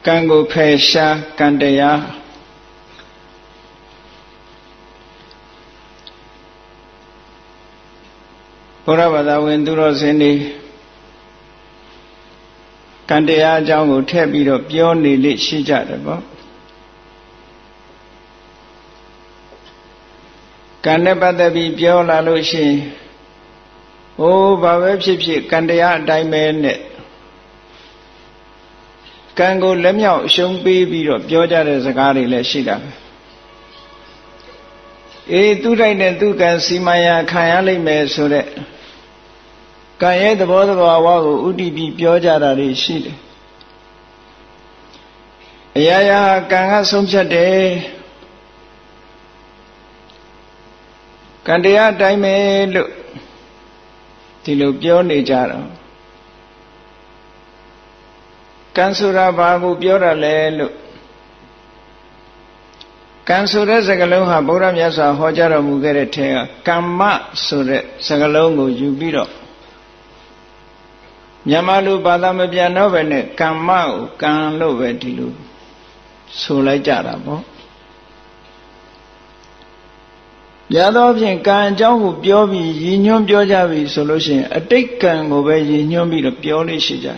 Kango Pesha Kandaya Puravada Wenduro Zini Kandaya Jango Tebiro Pioni Lichijadabo Kandabadabi Piola Lushi O Bavepsi Kandaya Diamond Kango Lemia Shumbi Biro Pioja Zagari Leshida E Turai Dukan Simaya Kayali Mesure Kaya the border of our Udi Pioja Rishid Yaya Kanga Sumcha De Kandaya Daime look Tilu Pioni Jaro Kansura Babu Piora Le Kansura Sagaloha Buram Yasa Hojara Mugere Kama Sure Sagalongo Yubiro Yamalu Badamabiano Vene Kamau Kanlo Vetilu Sula Jarabo Yadovin Kan Jahu Biobi Yinyum Biojavi solution a take can obey Yinyum be the Pioli Shija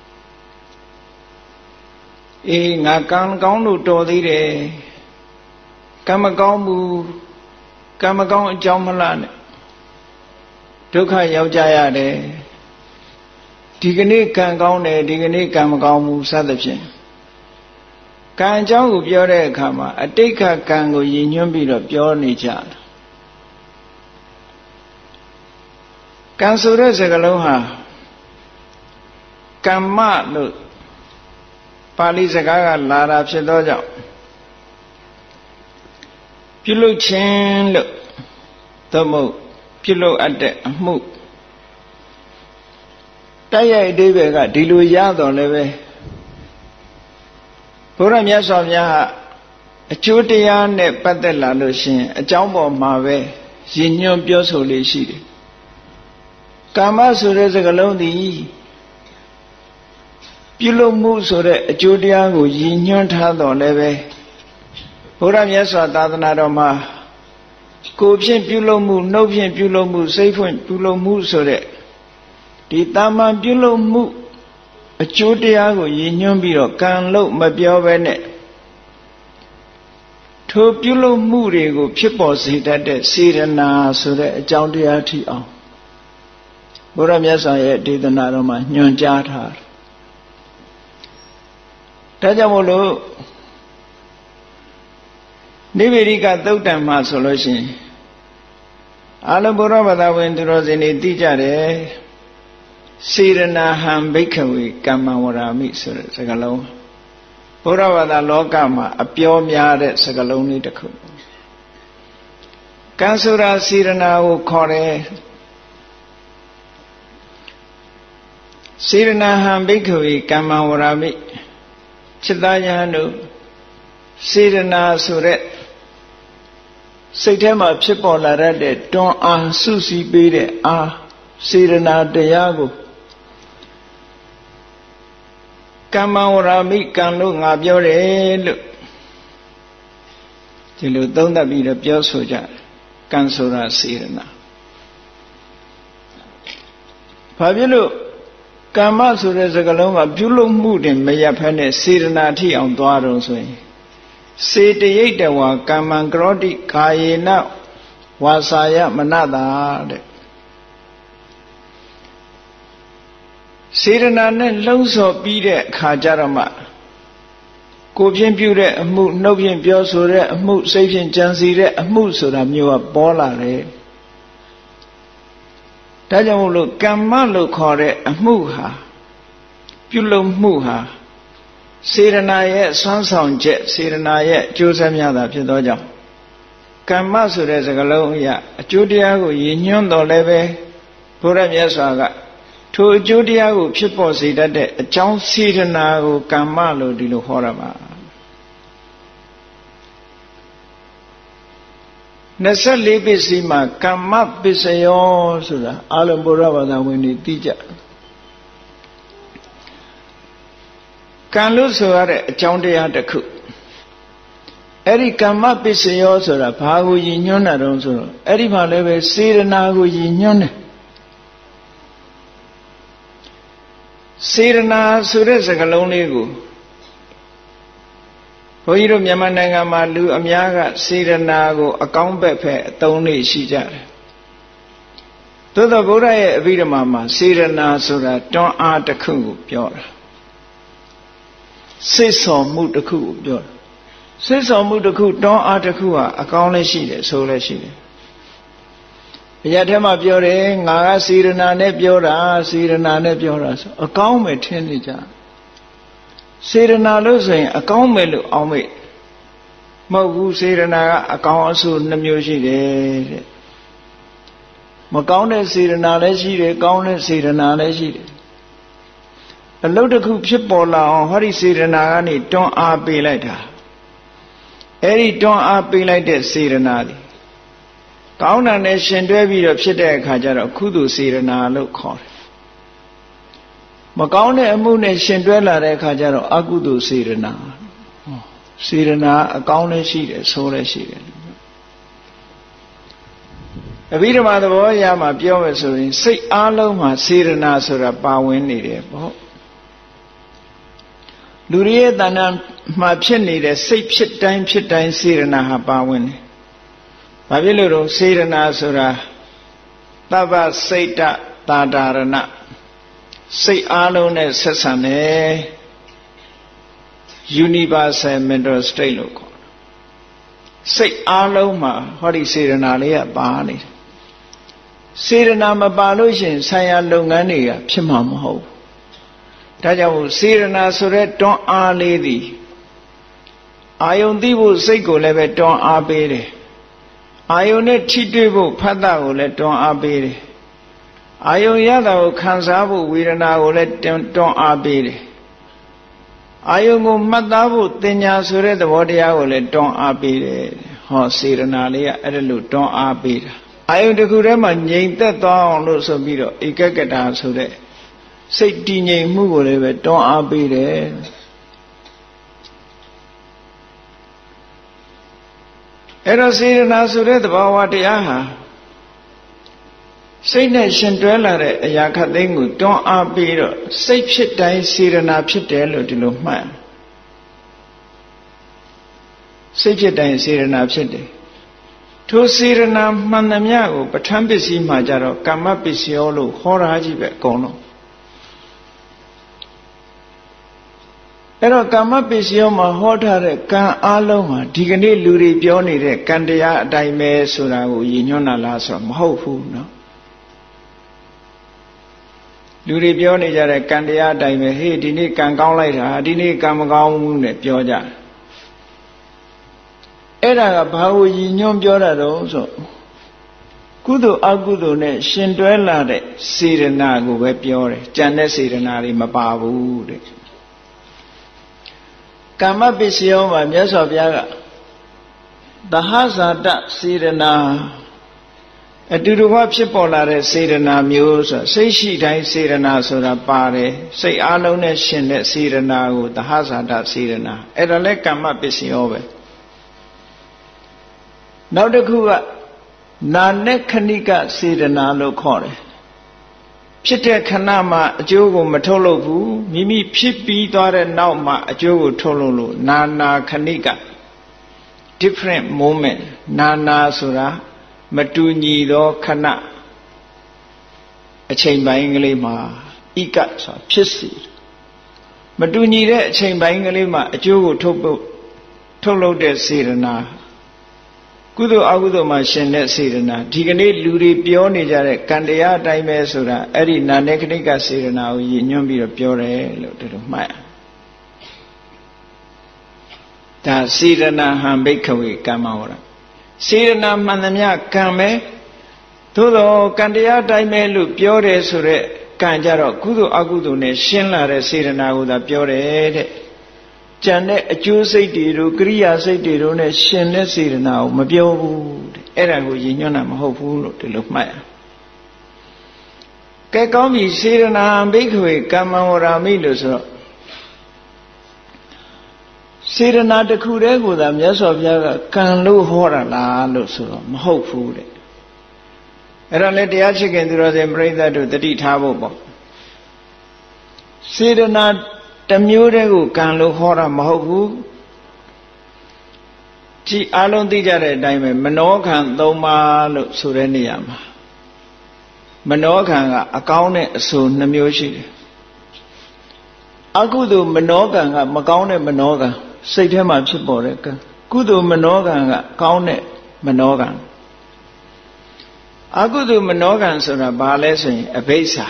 E Nakan Gonu Todire Kamagomu Kamagon Jomalan Duka Yaujaya de Digani can go ne, Digani Kamagomu Sadapin Kan Jahu Biore Kama, a take a kango Yinyum be the Pioli Jar Kansura Sagaloha Kama look Pali Sagaga Lara Chedoja Pilo Chen look Tomo Pilo at the Mook Taya Devega Dilu Yado Leve Puram Yasomya a Chutia ne Patella Lucien, a Jumbo Mave, Zinyon Biosoli City. Kama Sure Zagalodi Pilo Musore, a Judiago, Zinyon Tado Leve Puram Yasa Tadanaroma Copian Pulo Mu, Nopian Pulo Mu, Safe and Pulo Musore Titama Pulo Mu a Judiago, Zinyon Biro, can look Mabio Vene To Pulo Murigo, Piposi that Sirena Sure, a Joundiati on Buram Yasa did the Naroma, Nyonjata Tajamolo Nivirika Totama solution Alaburabada went to Rosini Dijare Sirena Ham Bakery Kamawara Mixer Sagalo Buravada Logama, a pure Miare Sagaloni the cook Kansura Sirena O Kore Sirena Ham Bakery Kamawarami Chidayanu Sirena Suret Satema Chipola Rede Don Susi Bede Sirena Deyago Kamawarami Kanlu Nabiore look Tilu don't be the pure soldier Kansura Sirena Pabilo Kama Sure Zagaloma Pulo Mood in Mayapane Sirena tea on Dwaros way. Say the Yetawa Kaman Grodi Kayena Wasaya Manada Sirena Loso Bide Kajarama Copian Pure, a mood, Nobian Biosure, a mood, Sapian Jansire, a mood so that you are Bola. Tajamulu Kamalu Kore, a Muha Pulo Muha Sirenaya, Sanson Jet, Sirenaya, Joseph Yada Pidoja Kamasu Resagaloya, Judiago, Yinyondo Leve, Puram Yasaga, to Judiago, Piposi that a John Sirenago, Kamalu Dilu Horama. Nasa Libisima, Kamat Bisayo, Sura, Alambura, when he teacher. ကံလို့ဆိုရတဲ့အကြောင်းတရားတစ်ခုအဲ့ဒီကမ္မပစ္စယောဆိုတာဘာကိုရည်ညွှန်းတာတုံးဆိုတော့အဲ့ဒီမှာလည်းပဲစေရနာကိုရည်ညွှန်းတယ်စေရနာဆိုတဲ့စကားလုံးလေးကိုဘုန်းကြီးတို့မြန်မာနိုင်ငံမှာလူအများကစေရနာကိုအကောင်းဘက်ဖက်အသုံးလေးရှိကြတယ်သို့သောဗုဒ္ဓရဲ့အဘိဓမ္မာမှာစေရနာဆိုတာတွန်းအားတစ်ခုကိုပြောတာစိတ်ဆော်မှုတစ်ခုကိုပြောတာစိတ်ဆော်မှုတစ်ခုတွန်းအားတစ်ခုဟာအကောင်းလည်းရှိတယ်ဆိုလည်းရှိတယ်အရာထဲမှာပြောတယ်ငါကစေရနာနဲ့ပြောတာစေရနာနဲ့ပြောတာဆိုအကောင်းပဲထင်နေကြစေရနာလို့ဆိုရင်အကောင်းပဲလို့အောင်းမေ့မဟုတ်ဘူးစေရနာကအကောင်းအဆိုးနှမျိုးရှိတယ်တဲ့မကောင်းတဲ့စေရနာလည်းရှိတယ်ကောင်းတဲ့စေရနာလည်းရှိတယ်အလုပ်တစ်ခုဖြစ်ပေါ်လာအောင်ဟောဒီစေရနာကနေတွန်းအားပေးလိုက်တာအဲ့ဒီတွန်းအားပေးလိုက်တဲ့စေရနာတွေကောင်းတာနဲ့ရှင်တွဲပြီးတော့ဖြစ်တဲ့အခါကျတော့ကုသိုလ်စေရနာလို့ခေါ်တယ်မကောင်းတဲ့အမှုနဲ့ရှင်တွဲလာတဲ့အခါကျတော့အကုသိုလ်စေရနာစေရနာအကောင်းလည်းရှိတယ်ဆိုးလည်းရှိတယ်အဘိဓမ္မာသဘောအရမှာပြောမယ်ဆိုရင်စိတ်အားလုံးမှာစေရနာဆိုတာပါဝင်နေတယ်ပေါ့လူတွေရဲ့တဏ္ဍာမှာဖြစ်နေတဲ့စိတ်ဖြစ်တိုင်းဖြစ်တိုင်းစေရနာဟာပါဝင်တယ်။ဘာဖြစ်လို့တော့စေရနာဆိုတာသဗ္ဗစိတ်တသာဒရဏစိတ်အားလုံးနဲ့ဆက်ဆံတယ် universal mental state လို့ခေါ်တယ်။စိတ်အားလုံးမှာဟောဒီစေရနာလေးကပါနေတယ်။စေရနာမပါလို့ရှိရင်ဆံရလုပ်ငန်းတွေကဖြစ်မှာမဟုတ်ဘူး။ဒါကြောင့်စေရနာဆိုတဲ့တွန်းအားလေးသည်အာယုံသိဖို့စိတ်ကိုလည်းပဲတွန်းအားပေးတယ်အာယုံနဲ့ထိတွေ့ဖို့ဖတ်တာကိုလည်းတွန်းအားပေးတယ်အာယုံရတာကိုခံစားဖို့ဝေဒနာကိုလည်းတွန်းအားပေးတယ်အာယုံကိုမှတ်သားဖို့တင်ညာဆိုတဲ့သဘောတရားကိုလည်းတွန်းအားပေးတယ်ဟောစေရနာလေးကအဲ့ဒါလို့တွန်းအားပေးတာအာယုံတစ်ခုထဲမှာငြိမ်သက်သွားအောင်လို့ဆိုပြီးတော့ဧကကတာဆိုတဲ့စိတ်တည်ငြိမ်မှုကိုလည်းပဲတွန်းအားပေးတယ်အဲ့တော့စေရနာဆိုတဲ့သဘာဝတရားဟာစိတ်နဲ့ရှင်တွဲလာတဲ့အရာခတ်သိမ်းကိုတွန်းအားပေးတော့စိတ်ဖြစ်တိုင်းစေရနာဖြစ်တယ်လို့ဒီလိုမှတ်စိတ်ဖြစ်တိုင်းစေရနာဖြစ်တယ်ထိုစေရနာမှန်သမျှကိုပဋ္ဌာန်းပစ္စည်းမှာကြတော့ကာမပစ္စယောလို့ခေါ်တာကြီးပဲအကုန်လုံးအဲ့တော့ကာမပစ္စယောမှာဟောထားတဲ့ကံအလုံးဟာဒီကနေ့လူတွေပြောနေတဲ့ကံတရားအတိုင်းပဲဆိုတာကိုရည်ညွှန်းတာလားဆိုတော့မဟုတ်ဘူးနော်လူတွေပြောနေကြတဲ့ကံတရားအတိုင်းပဲဟေးဒီနေ့ကံကောင်းလိုက်တာဒီနေ့ကံမကောင်းဘူးနဲ့ပြောကြအဲ့ဒါကဘာကိုရည်ညွှန်းပြောတာတော့ဆိုကုသိုလ်အကုသိုလ်နဲ့ရှင်တွဲလာတဲ့စေရနာကိုပဲပြောတယ်ကြံတဲ့စေရနာတွေမပါဘူးတဲ့ကာမပစ္စယောမှာမြတ်စွာဘုရားကသဟဇာတစေရနာအတူတူကဖြစ်ပေါ်လာတဲ့စေရနာမျိုးဆိုစိတ်ရှိတိုင်းစေရနာဆိုတာပါတယ်စိတ်အားလုံးနဲ့ရှင်တဲ့စေရနာကိုသဟဇာတစေရနာအဲ့ဒါလဲကာမပစ္စယောပဲနောက်တစ်ခုကနာနဲ့ခဏိကစေရနာလို့ခေါ်တယ်ဖြစ်တဲ့ခဏမှာအကျိုးကိုမထုတ်လို့ဘူးမိမိဖြစ်ပြီးသွားတဲ့နောက်မှာအကျိုးကိုထုတ်လို့နာနာခဏိက different moment နာနာဆိုတာမတူညီသောခဏအချိန်ပိုင်းကလေးမှာဣကဆိုတာဖြစ်စီမတူညီတဲ့အချိန်ပိုင်းကလေးမှာအကျိုးကိုထုတ်လုပ်တဲ့စေရနာကုသိုလ်အကုသိုလ်မှာရှင်တဲ့စေရနာဒီကနေ့လူတွေပြောနေကြတဲ့ကံတရားအတိုင်းပဲဆိုတာအဲ့ဒီနာနေခဏိကစေရနာကိုရည်ညွှန်းပြီးတော့ပြောတယ်လို့ဒီလိုမှတ်ရဒါစေရနာဟံဘိက္ခဝေကမ္မဝရစေရနာမှန်သမျှကံပဲသို့တော့ကံတရားအတိုင်းပဲလို့ပြောတယ်ဆိုတဲ့ကံကြတော့ကုသိုလ်အကုသိုလ်နဲ့ရှင်းလာတဲ့စေရနာကိုသာပြောတယ်တဲ့ကြံတဲ့အကျိုးစိတ်တွေတို့ကရိယာစိတ်တွေတို့နဲ့ရှင်တဲ့စေရနာကိုမပြောဘူးတဲ့အဲ့ဒါကိုရည်ညွှန်းတာမဟုတ်ဘူးလို့ဒီလိုမှတ်ရကဲကောင်းပြီစေရနာဘိက္ခဝေကမ္မဝရာမိလို့ဆိုတော့စေတနာတစ်ခုတည်းကိုသာမြတ်စွာဘုရားကကံလို့ဟောတာလားလို့ဆိုတော့မဟုတ်ဘူးတဲ့အဲ့တော့လေတရားချစ်ခင်သူတော်စင်ပြိဿတ်တို့တတိထားဖို့ပေါ့စေတနာတစ်မျိုးတည်းကိုကံလို့ဟောတာမဟုတ်ဘူးကြည်အလုံးသိကြတဲ့အတိုင်းပဲမနောကံ၃ပါးလို့ဆိုတဲ့နေရာမှာမနောကံကအကောင်းနဲ့အဆိုး2မျိုးရှိတယ်အကုသိုလ်မနောကံကမကောင်းတဲ့မနောကံစိတ်ထဲမှာဖြစ်ပေါ်တဲ့ကံကုသိုလ်မနောကံကကောင်းတဲ့မနောကံအကုသိုလ်မနောကံဆိုတာဘာလဲဆိုရင်အဘိဓါ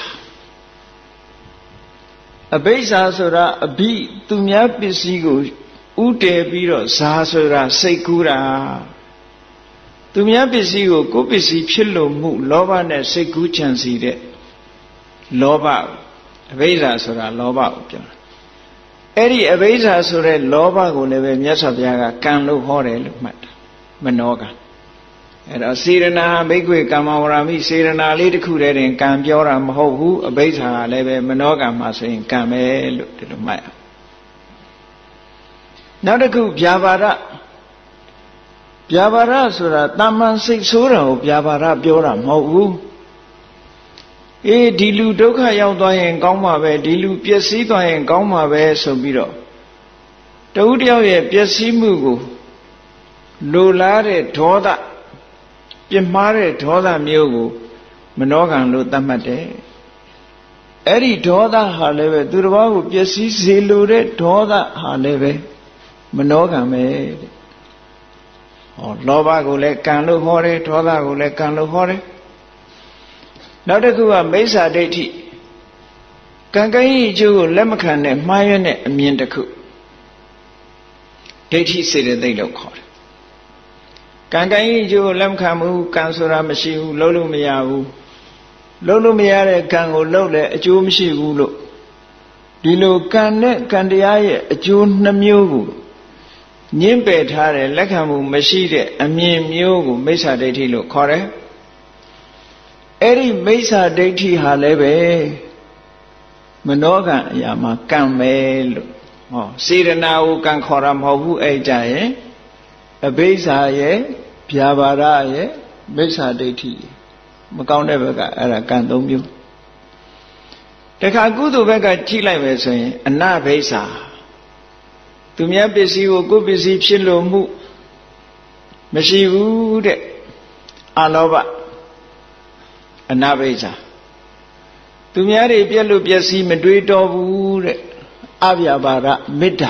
အဘိဓါဆိုတာအဘိသူများပစ္စည်းကိုဥတည်ပြီးတော့ဇာဆိုတာစိတ်ကူးတာသူများပစ္စည်းကိုကိုယ်ပစ္စည်းဖြစ်လို့မှုလောဘနဲ့စိတ်ကူးချမ်းစီတဲ့လောဘအဘိဓါဆိုတာလောဘကိုပြောတာအဲ့ဒီအဘိဓါဆိုတဲ့လောဘကိုလည်းပဲမြတ်စွာဘုရားကကံလို့ဟောတယ်လို့မှတ်တာမနောကံအဲ့တော့စေရနာဘိက္ခွေကမ္မဝရမိစေရနာလေးတစ်ခုတည်းတင်ကံပြောတာမဟုတ်ဘူးအဘိဓါကလည်းပဲမနောကံမှာဆိုရင်ကံပဲလို့ဒီလိုမှတ်ရနောက်တစ်ခုဗျာပါဒဗျာပါဒဆိုတာတာမန်စိတ်ဆိုးတာကိုဗျာပါဒပြောတာမဟုတ်ဘူးအေးဒီလူဒုက္ခရောက်သွားရင်ကောင်းမှာပဲဒီလူပျက်စီးသွားရင်ကောင်းမှာပဲဆိုပြီးတော့တဦးတယောက်ရဲ့ပျက်စီးမှုကိုလိုလားတဲ့ဒေါသပြင်းမှားတဲ့ဒေါသမျိုးကိုမနောကံလို့သတ်မှတ်တယ်အဲ့ဒီဒေါသဟာလည်းပဲသူတစ်ပါးကိုပျက်စီးစေလိုတဲ့ဒေါသဟာလည်းပဲမနောကံပဲတဲ့ဟောလောဘကိုလည်းကံလို့ဟောတယ်ဒေါသကိုလည်းကံလို့ဟောတယ်နောက်တစ်ခုကမိစ္ဆာဒိဋ္ဌိကံကံရဲ့အကျိုးကိုလက်မခံတဲ့မှားယွင်းတဲ့အမြင်တစ်ခုဒိဋ္ဌိစေတသိက်လို့ခေါ်တယ်ကံကံရဲ့အကျိုးကိုလက်မခံဘူးကံဆိုတာမရှိဘူးလုပ်လို့မရဘူးလုပ်လို့မရတဲ့ကံကိုလုပ်လဲအကျိုးမရှိဘူးလို့ဒီလိုကံနဲ့ကံတရားရဲ့အကျိုး2မျိုးကိုညှင်းပယ်ထားတဲ့လက်ခံမှုမရှိတဲ့အမြင်မျိုးကိုမိစ္ဆာဒိဋ္ဌိလို့ခေါ်တယ်အဲ့ဒီမိစ္ဆာဒိဋ္ဌိဟာလည်းပဲမနောကံအရာမှာကံပဲလို့ဟောစေရနာကိုကံခေါ်တာမဟုတ်ဘူးအဲ့ကြရဲ့အဘိဓါရဲ့ဗျာပါဒရဲ့မိစ္ဆာဒိဋ္ဌိမကောင်းတဲ့ဘက်ကအဲ့ဒါကံ3မျိုးတခါကုသိုလ်ဘက်ကကြည့်လိုက်မယ်ဆိုရင်အနဘိစ္ဆာသူများပစ္စည်းကိုကိုယ်ပစ္စည်းဖြစ်လို့မှုမရှိဘူးတဲ့အလောဘအနဘိစ္ဆာသူများတွေပြက်လို့ပျက်စီးမတွေးတော့ဘူးတဲ့အဗျာပါဒမေတ္တာ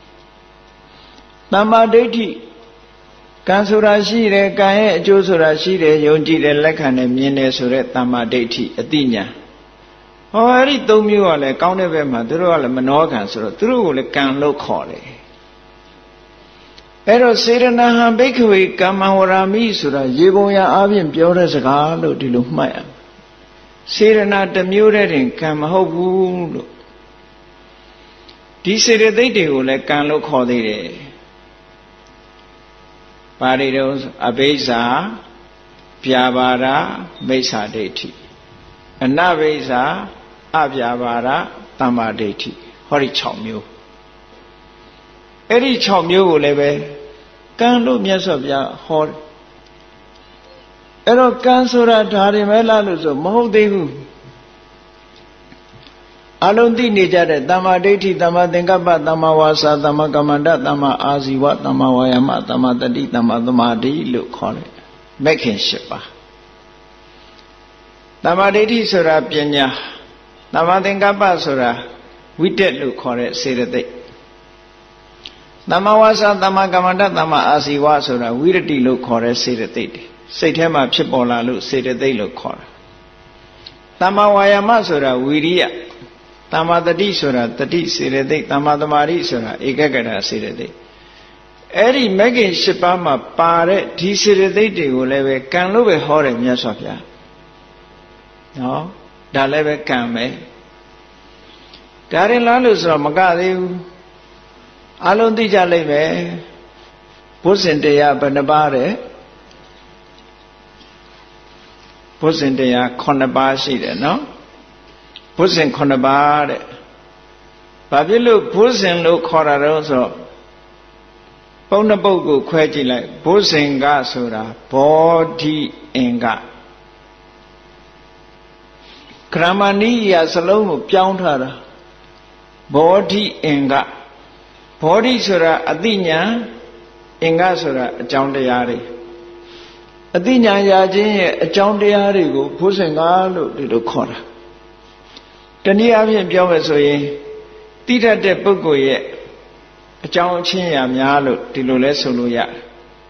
သမ္မာဒိဋ္ဌိကံဆိုတာရှိတယ်ကံရဲ့အကျိုးဆိုတာရှိတယ်ယုံကြည်တယ်လက်ခံတယ်မြင်တယ်ဆိုတဲ့သမ္မာဒိဋ္ဌိအတိညာဟောအဲ့ဒီ3မျိုးကလည်းကောင်းတဲ့ဘက်မှာသူတို့ကလည်းမနောကံဆိုတော့သူတို့ကိုလည်းကံလို့ခေါ်တယ်အဲ့တော့စေရနာဟံဘိက္ခဝေကမ္မဝရမိဆိုတာရေပုံရအပြင်ပြောတဲ့စကားလို့ဒီလိုမှတ်ရစေရနာတစ်မျိုးတည်းတင်ကံမဟုတ်ဘူးလို့ဒီစေတသိက်တွေကိုလည်းကံလို့ခေါ်သေးတယ်ပါဠိတော်အဘိဓါဗျာပါဒမိစ္ဆာဒိဋ္ဌိအနဘိဓါအဗျာပါဒသမ္မာဒိဋ္ဌိဟောဒီ6မျိုးအဲ့ဒီ6မျိုးကိုလည်းပဲကံလို့မြတ်စွာဘုရားဟောတယ်အဲ့တော့ကံဆိုတာဒါတွေပဲလားလို့ဆိုမဟုတ်သေးဘူးအလုံးသိနေကြတဲ့သမ္မာဒိဋ္ဌိသမ္မာသင်္ကပ္ပသမ္မာဝါစာသမ္မာကမ္မန္တသမ္မာအာဇီဝသမ္မာဝါယာမသမ္မာတတိသမ္မာသမာဓိလို့ခေါ်တယ်မဂ်ခင်၈ပါးသမ္မာဒိဋ္ဌိဆိုတာပညာသမ္မာသင်္ကပ္ပဆိုတာဝိတက်လို့ခေါ်တဲ့စေတသိက်သမ္မာဝါစာသမ္မာကမ္မန္တသမ္မာအာဇီဝဆိုတာဝိရတိလို့ခေါ်တဲ့စေတသိက်တွေစိတ်ထဲမှာဖြစ်ပေါ်လာလို့စေတသိက်လို့ခေါ်တာသမ္မာဝါယာမဆိုတာဝီရိယသမ္မာတတိဆိုတာတတိစေတသိက်သမ္မာသမာဓိဆိုတာဧကဂရစေတသိက်အဲ့ဒီမဂ်ခင်၈ပါးမှာပါတဲ့ဒီစေတသိက်တွေကိုလည်းပဲကံလို့ပဲဟောတယ်မြတ်စွာဘုရားနော်ဒါလည်းပဲကံပဲဒါရင်လားလို့ဆိုတော့မကသေးဘူးအလုံးသိကြလိမ့်မယ်ဘုဇင်တရားဘယ်နှပါးတဲ့ဘုဇင်တရား9ပါးရှိတယ်နော်ဘုဇင်9ပါးတဲ့ဘာဖြစ်လို့ဘုဇင်လို့ခေါ်တာတော့ဆိုတော့ပုံနှစ်ပုဒ်ကိုခွဲကြည့်လိုက်ဘုဇင်ကဆိုတာဘောဓိအင်္ဂဂရမဏီယစလုံးကိုပြောင်းထားတာဘောဓိအင်္ဂဘောဓိဆိုတာအသိဉာဏ်အင်္ဂဆိုတာအကြောင်းတရားတွေအသိဉာဏ်ရခြင်းရဲ့အကြောင်းတရားတွေကိုဘုဇင်ကလို့ဒီလိုခေါ်တာတနည်းအားဖြင့်ပြောမယ်ဆိုရင်တိတတ်တဲ့ပုဂ္ဂိုလ်ရဲ့အကြောင်းအချင်းအရာများလို့ဒီလိုလဲဆိုလို့ရတယ်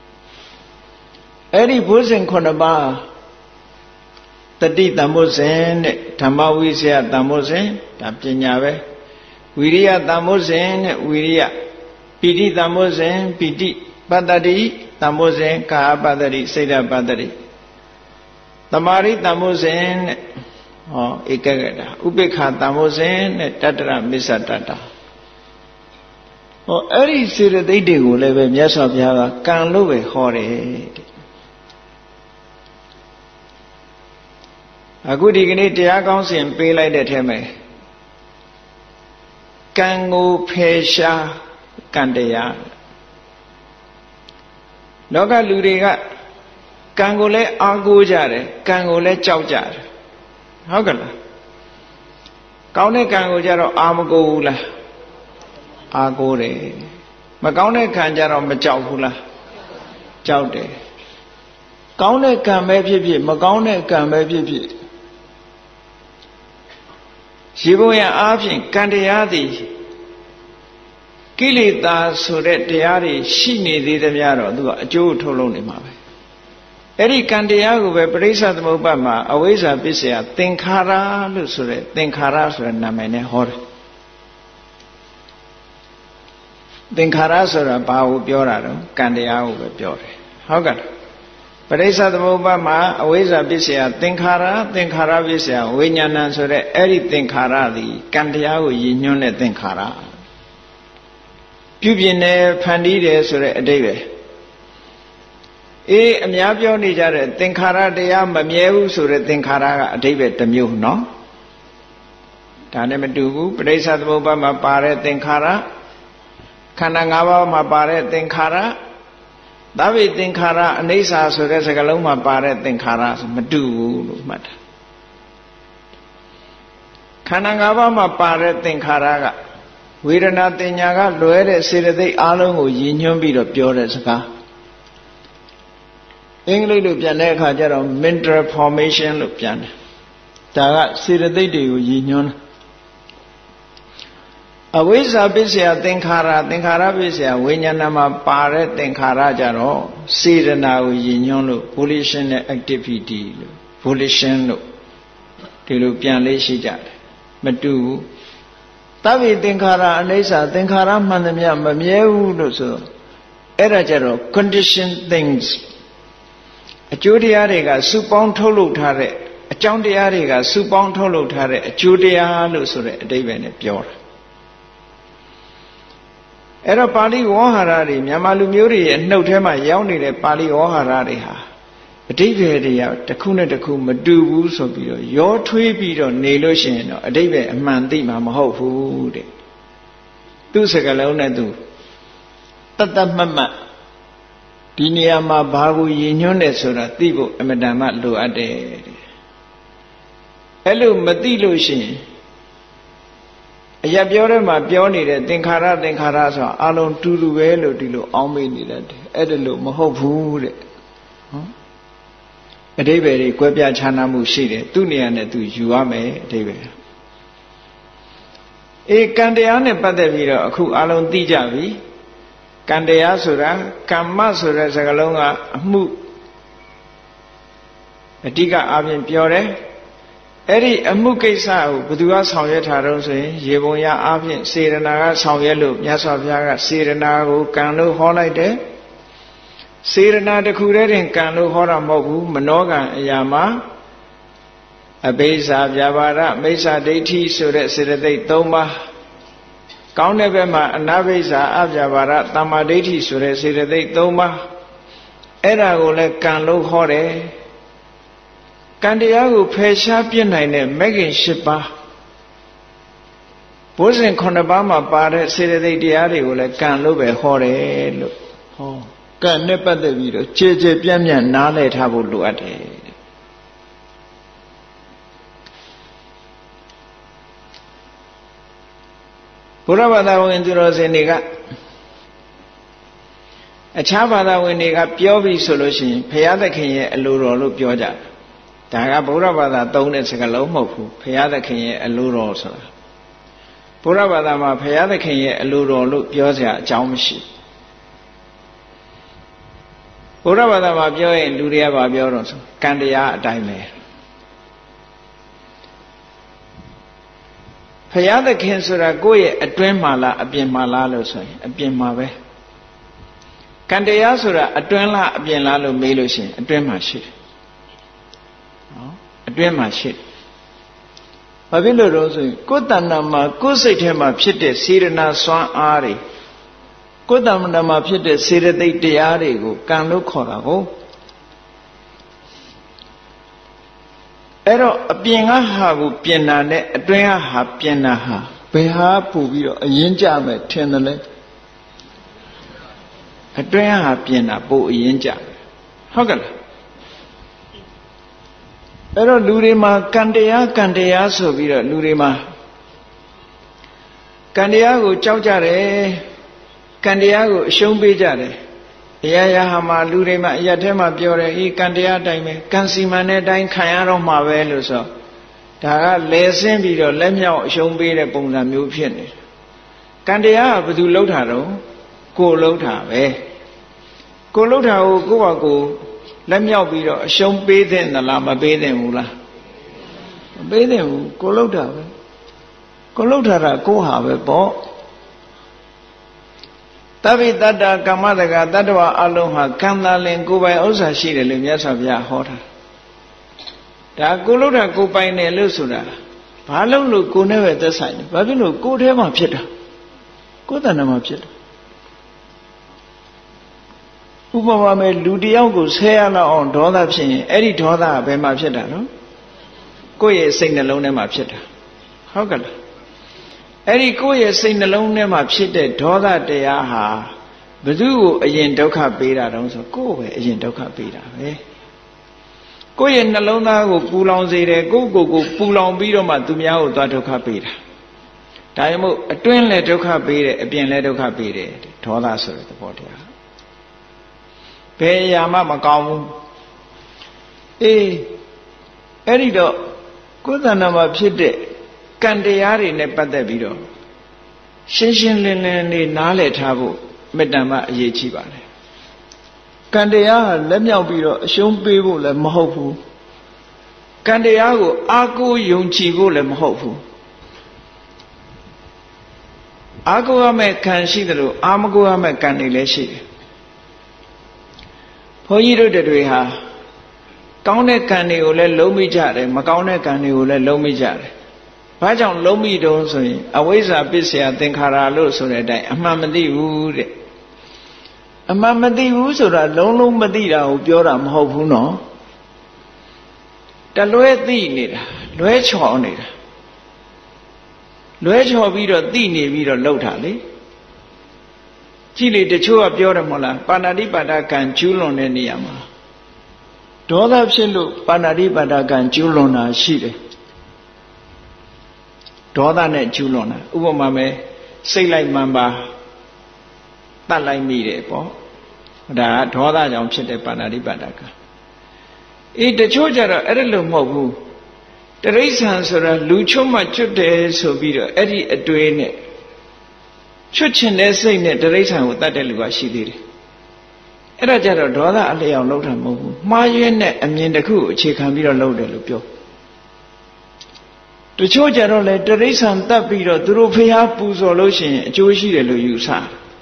အဲ့ဒီဘုဇင်9ပါးတတိတမ္မုဇင်နဲ့ဓမ္မဝိဇ္ဇယတမ္မုဇင်ဒါပညာပဲဝိရိယတမ္မုဇင်နဲ့ဝိရိယပီတိတမ္မုဇင်ပီတိပတ္တိတမ္မုဇင်ကာပတ္တိစိတ်ဓပတ္တိသမာဓိတမ္မုဇင်နဲ့ဟောဧကဂတဥပိ္ပခာတမ္မုဇင်နဲ့တတ္တရမစ္ဆတတ္တဟောအဲ့ဒီစေတသိက်တွေကိုလည်းပဲမြတ်စွာဘုရားကကံလို့ပဲဟောတယ်တဲ့အခုဒီကနေ့တရားကောင်းစဉ်ပေးလိုက်တဲ့ထဲမှာကံကိုဖယ်ရှားကံတရားလောကလူတွေကကံကိုလည်းအားကိုးကြတယ်ကံကိုလည်းကြောက်ကြတယ်ဟုတ်ကဲ့လားကောင်းတဲ့ကံကိုကြတော့အာမကိုဘူးလားအားကိုးတယ်မကောင်းတဲ့ကံကြတော့မကြောက်ဘူးလားကြောက်တယ်ကောင်းတဲ့ကံပဲဖြစ်ဖြစ်မကောင်းတဲ့ကံပဲဖြစ်ဖြစ်ရှိဖို့ရအားဖြင့်ကံတရားသည်ကိလေသာဆိုတဲ့တရားတွေရှိနေသေးသမျှတော့သူကအကျိုးထုတ်လုပ်နေမှာပဲအဲ့ဒီကံတရားကိုပဲပရိစ္ဆသမုပ္ပါဒ်မှာအဝိဇ္ဇာပစ္စယသင်္ခါရလို့ဆိုတဲ့သင်္ခါရဆိုတဲ့နာမည်နဲ့ဟောတယ်သင်္ခါရဆိုတာဘာကိုပြောတာတော့ကံတရားကိုပဲပြောတယ်ဟုတ်ကဲ့ပရိစ္ဆသမုပ္ပါဒ်မှာအဝိဇ္ဇာပစ္စယသင်္ခါရသင်္ခါရပစ္စယဝိညာဏဆိုတဲ့အဲ့ဒီသင်္ခါရသည်ကံတရားကိုရည်ညွှန်းတဲ့သင်္ခါရပြုပြင်တယ်ဖန်တီးတယ်ဆိုတဲ့အဓိပ္ပာယ်အများပြောနေကြတဲ့သင်္ခါရတရားမမြဲဘူးဆိုတဲ့သင်္ခါရကအဓိပ္ပာယ်တစ်မျိုးနော်ဒါနဲ့မတူဘူးပရိစ္ဆသမုပ္ပါဒ်မှာပါတဲ့သင်္ခါရခန္ဓာ၅ပါးမှာပါတဲ့သင်္ခါရသဗ္ဗေသင်္ခါရအနိစ္စဆိုတဲ့စကားလုံးမှာပါတဲ့သင်္ခါရဆိုမတူဘူးလို့မှတ်တာခန္ဓာ၅ပါးမှာပါတဲ့သင်္ခါရကဝေဒနာတင်ညာကလွဲတဲ့စေတသိက်အလုံးကိုရည်ညွှန်းပြီးတော့ပြောတဲ့စကားအင်္ဂလိပ်လိုပြန်တဲ့အခါကျတော့ mental formation လို့ပြန်တယ်ဒါကစေတသိက်တွေကိုရည်ညွှန်းအဝိဇ္ဇာပစ္စယသင်္ခါရသင်္ခါရပစ္စယဝိညာဏမှာပါတဲ့သင်္ခါရကြတော့စေတနာကိုရည်ညွှန်းလို့ volition နဲ့ activity လို့ volition လို့ဒီလိုပြန်လေးရှိကြတယ်မတူဘူးသဗ္ဗေသင်္ခါရအနိစ္စသင်္ခါရမှန်သမျှမမြဲဘူးလို့ဆိုအဲ့ဒါကြတော့ condition things အကျိုးတရားတွေကစုပေါင်းထုတ်လုပ်ထားတဲ့အကြောင်းတရားတွေကစုပေါင်းထုတ်လုပ်ထားတဲ့အကျိုးတရားလို့ဆိုတဲ့အဓိပ္ပာယ်နဲ့ပြောတာအဲ့တော့ပါဠိဝေါဟာရတွေမြန်မာလူမျိုးတွေရဲ့နှုတ်ထဲမှာရောက်နေတဲ့ပါဠိဝေါဟာရတွေဟာအဓိပ္ပာယ်တွေကတစ်ခုနဲ့တစ်ခုမတူဘူးဆိုပြီးတော့ရောထွေးပြီးတော့နေလို့ရှိရင်တော့အဓိပ္ပာယ်အမှန်သိမှာမဟုတ်ဘူးတဲ့သူ့စကားလုံးနဲ့သူတတ်တတ်မှတ်မှတ်ဒီနေရာမှာဘာကိုရည်ညွှန်းတယ်ဆိုတာသိဖို့အမတန်မှလိုအပ်တယ်တဲ့အဲ့လိုမသိလို့ရှိရင်အရာပြောတဲ့မှာပြောနေတဲ့သင်္ခါရဆိုတာအလုံးတူတူပဲလို့ဒီလိုအောင်းမေးနေတယ်အဲ့ဒါလို့မဟုတ်ဘူးတဲ့ဟောအဓိပ္ပာယ်တွေကွဲပြားခြားနားမှုရှိတယ်သူ့နေရာနဲ့သူယူရမယ်အဓိပ္ပာယ်ကံတရားနဲ့ပတ်သက်ပြီးတော့အခုအလုံးသိကြပြီကံတရားဆိုတာကမ္မဆိုတဲ့စကားလုံးကအမှုအဓိကအားဖြင့်ပြောတယ်အဲ့ဒီအမှုကိစ္စကိုဘယ်သူကဆောင်ရွက်ထားတော့ဆိုရင်ရေပုံရအားဖြင့်စေရနာကဆောင်ရွက်လို့မြတ်စွာဘုရားကစေရနာကိုကံလို့ဟောလိုက်တယ်စေရနာတစ်ခုတည်းတင်ကံလို့ဟောတာမဟုတ်ဘူးမနောကံအရာမှာအဘိဇာဗျာပါဒမိစ္ဆာဒိဋ္ဌိဆိုတဲ့စေတသိက်၃ပါးကောင်းတဲ့ဘက်မှာအနာဘိဇာအဗျာပါဒသမ္မာဒိဋ္ဌိဆိုတဲ့စေတသိက်၃ပါးအဲ့ဒါကိုလည်းကံလို့ဟောတယ်ကံတရားကိုဖယ်ရှားပြစ်နိုင်တဲ့မဂ္ဂင်၈ပါးဘုဇင်9ပါးမှာပါတဲ့စေတသိက်တရားတွေကိုလည်းကံလို့ပဲဟောတယ်လို့ဟကံနဲ့ပတ်သက်ပြီးတော့ကြည်ကြည်ပြန့်ပြန့်နားလည်ထားဖို့လိုအပ်တယ်ဘုရားဘာသာဝင်သူတော်စင်တွေကအခြားဘာသာဝင်တွေကပြောပြီးဆိုလို့ရှိရင်ဘုရားသခင်ရဲ့အလိုတော်လို့ပြောကြဒါကဘုရားဘာသာသုံးတဲ့စကားလုံးမဟုတ်ဘူးဘုရားသခင်ရဲ့အလိုတော်ဆိုတာဘုရားဘာသာမှာဘုရားသခင်ရဲ့အလိုတော်လို့ပြောစရာအကြောင်းမရှိဘုရားဘာသာမှာပြောရင်လူတွေကဘာပြောတော့ဆိုကံတရားအတိုင်းပဲဘုရားသခင်ဆိုတာကိုယ့်ရဲ့အတွင်းမှာလားအပြင်မှာလားလို့ဆိုရင်အပြင်မှာပဲကံတရားဆိုတာအတွင်းလားအပြင်လားလို့မေးလို့ရှိရင်အတွင်းမှာရှိတယ်နော်အတွင်းမှာရှိတယ်ဘာဖြစ်လို့တော့ဆိုရင်ကိုယ်တဏ္ဍာမှာကိုယ်စိတ်ထဲမှာဖြစ်တဲ့စေရနာစွမ်းအားတွေကိုယ်တဏ္ဍာမှာဖြစ်တဲ့စေရသိက်တရားတွေကိုကံလို့ခေါ်တာကိုအဲ့တော့အပြင်ကဟာကိုပြင်တာနဲ့အတွင်းကဟာပြင်တာဟာဘယ်ဟာပို့ပြီးတော့အရင်ကြမယ်ထင်တယ်လဲအတွင်းဟာပြင်တာပို့အရင်ကြဟုတ်ကဲ့လားအဲ့တော့လူတွေမှာကံတရားဆိုပြီးတော့လူတွေမှာကံတရားကိုကြောက်ကြတယ်ကံတရားကိုအရှုံးပေးကြတယ်အရာရာဟာမှာလူတွေမှာအရာထဲမှာပြောတယ်အေးကံတရားအတိုင်းပဲကံစီမံတဲ့အတိုင်းခံရတော့မှာပဲလို့ဆိုဒါကလဲဆင်းပြီးတော့လက်မြောက်အရှုံးပေးတဲ့ပုံစံမျိုးဖြစ်နေတယ်ကံတရားကဘယ်သူလှုပ်တာတော့ကိုယ်လှုပ်တာပဲကိုယ်လှုပ်တာကိုကိုယ့်ဘာကိုလက်မြောက်ပြီးတော့အရှုံးပေးတဲ့သလားမပေးတဲ့ဘူးလားမပေးတဲ့ဘူးကိုယ်လှုပ်တာပဲကိုယ်လှုပ်တာကကိုယ်ဟာပဲပေါ့သဗ္ဗိတတ္တကမ္မတကတတ္တဝအလုံးဟာကံသာလင်ကိုယ်ပိုင်ဥစ္စာရှိတယ်လို့မြတ်စွာဘုရားဟောတာဒါကိုယ်လှုပ်တာကိုယ်ပိုင်တယ်လို့ဆိုတာဘာလို့လို့ကိုယ်နဲ့ပဲသက်ဆိုင်တယ်ဘာဖြစ်လို့ကိုယ်ထဲမှာဖြစ်တာကိုယ်တဏ္ဍာမှာဖြစ်တာဥပမာမဲ့လူတယောက်ကိုဆဲရလောက်အောင်ဒေါသဖြစ်ရင်အဲ့ဒီဒေါသကဘယ်မှာဖြစ်တာနော်ကိုယ့်ရဲ့စိတ်နှလုံးထဲမှာဖြစ်တာဟုတ်ကဲ့လားအဲ့ဒီကိုယ့်ရဲ့စိတ်နှလုံးထဲမှာဖြစ်တဲ့ဒေါသတရားဟာဘယ်သူ့ကိုအရင်ဒုက္ခပေးတာတုံးဆိုကိုယ့်ပဲအရင်ဒုက္ခပေးတာပဲကိုယ့်ရဲ့နှလုံးသားကိုပူလောင်စေတယ်ကိုယ့်ကိုယ်ကိုပူလောင်ပြီးတော့မှသူများကိုသွားဒုက္ခပေးတာဒါကြောင့်မို့အတွင်းလည်းဒုက္ခပေးတယ်အပြင်လည်းဒုက္ခပေးတယ်ဒေါသဆိုတဲ့သဘောတရားဘယ်အရာမှမကောင်းဘူးအေးအဲ့ဒီတော့ကိုယ်တဏ္ဍာမှာဖြစ်တဲ့ကံတရားတွေနဲ့ပတ်သက်ပြီးတော့ရှင်းရှင်းလင်းလင်းလေးနားလည်ထားဖို့မေတ္တာမအရေးကြီးပါတယ်ကံတရားဟာလက်မြောက်ပြီးတော့အရှုံးပေးဖို့လည်းမဟုတ်ဘူးကံတရားကိုအားကိုးယုံကြည်ဖို့လည်းမဟုတ်ဘူးအားကိုးရမယ့်ကံရှိတယ်လို့အားမကိုးရမယ့်ကံတွေလည်းရှိတယ်ဘုန်းကြီးတို့တွေဟာကောင်းတဲ့ကံတွေကိုလည်းလုံးမိကြတယ်မကောင်းတဲ့ကံတွေကိုလည်းလုံးမိကြတယ်ဘာကြောင့်လုံးမိတုံးဆိုရင်အဝိဇ္ဇာပစ္စယသင်္ခါရလို့ဆိုတဲ့အတိုင်းအမှန်မသိဘူးတဲ့အမှန်မသိဘူးဆိုတာလုံးလုံးမသိတာကိုပြောတာမဟုတ်ဘူးနော်တလွဲသိနေတာလွဲချော်နေတာလွဲချော်ပြီးတော့သိနေပြီးတော့လှုပ်တာလေကြည့်လေတချို့ကပြောတယ်မဟုတ်လားပါဏာတိပါဒကံကျူးလွန်တဲ့နေရာမှာဒေါသဖြစ်လို့ပါဏာတိပါဒကံကျူးလွန်တာရှိတယ်ဒေါသနဲ့ကျူးလွန်တာဥပမာမဲ့စိတ်လိုက်မှန်ပါတတ်လိုက်မိတယ်ပေါ့ဒါကဒေါသကြောင့်ဖြစ်တဲ့ပါဏာတိပါဒကံအေးတချို့ကြတော့အဲ့ဒါလို့မဟုတ်ဘူးတရိစ္ဆာန်ဆိုတာလူချုံမှချွတ်တယ်ဆိုပြီးတော့အဲ့ဒီအတွေ့နဲ့ချွတ်ချင်တဲ့စိတ်နဲ့တရိစ္ဆာန်ကိုတတ်တဲ့လူကရှိသေးတယ်အဲ့ဒါကြတော့ဒေါသအလျောက်လောက်တာမဟုတ်ဘူးမှားယွင်းတဲ့အမြင်တစ်ခုကိုအခြေခံပြီးတော့လုပ်တယ်လို့ပြောတချို့ကြတော့လေတရိစ္ဆာန်တတ်ပြီးတော့သူတို့ဖျားပူဇော်လို့ရှိရင်အကျိုးရှိတယ်လို့ယူဆ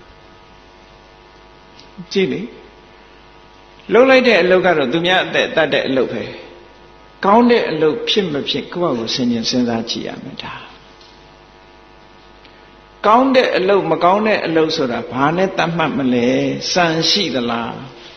ကြည့်လေလှုပ်လိုက်တဲ့အလုပ်ကတော့သူများအသက်တတ်တဲ့အလုပ်ပဲကောင်းတဲ့အလုပ်ဖြစ်မဖြစ်ကိုယ့်ဘာကိုစဉ်းစားကြည့်ရမယ်ဒါကောင်းတဲ့အလုပ်မကောင်းတဲ့အလုပ်ဆိုတာဘာနဲ့တတ်မှတ်မလဲစံရှိသလား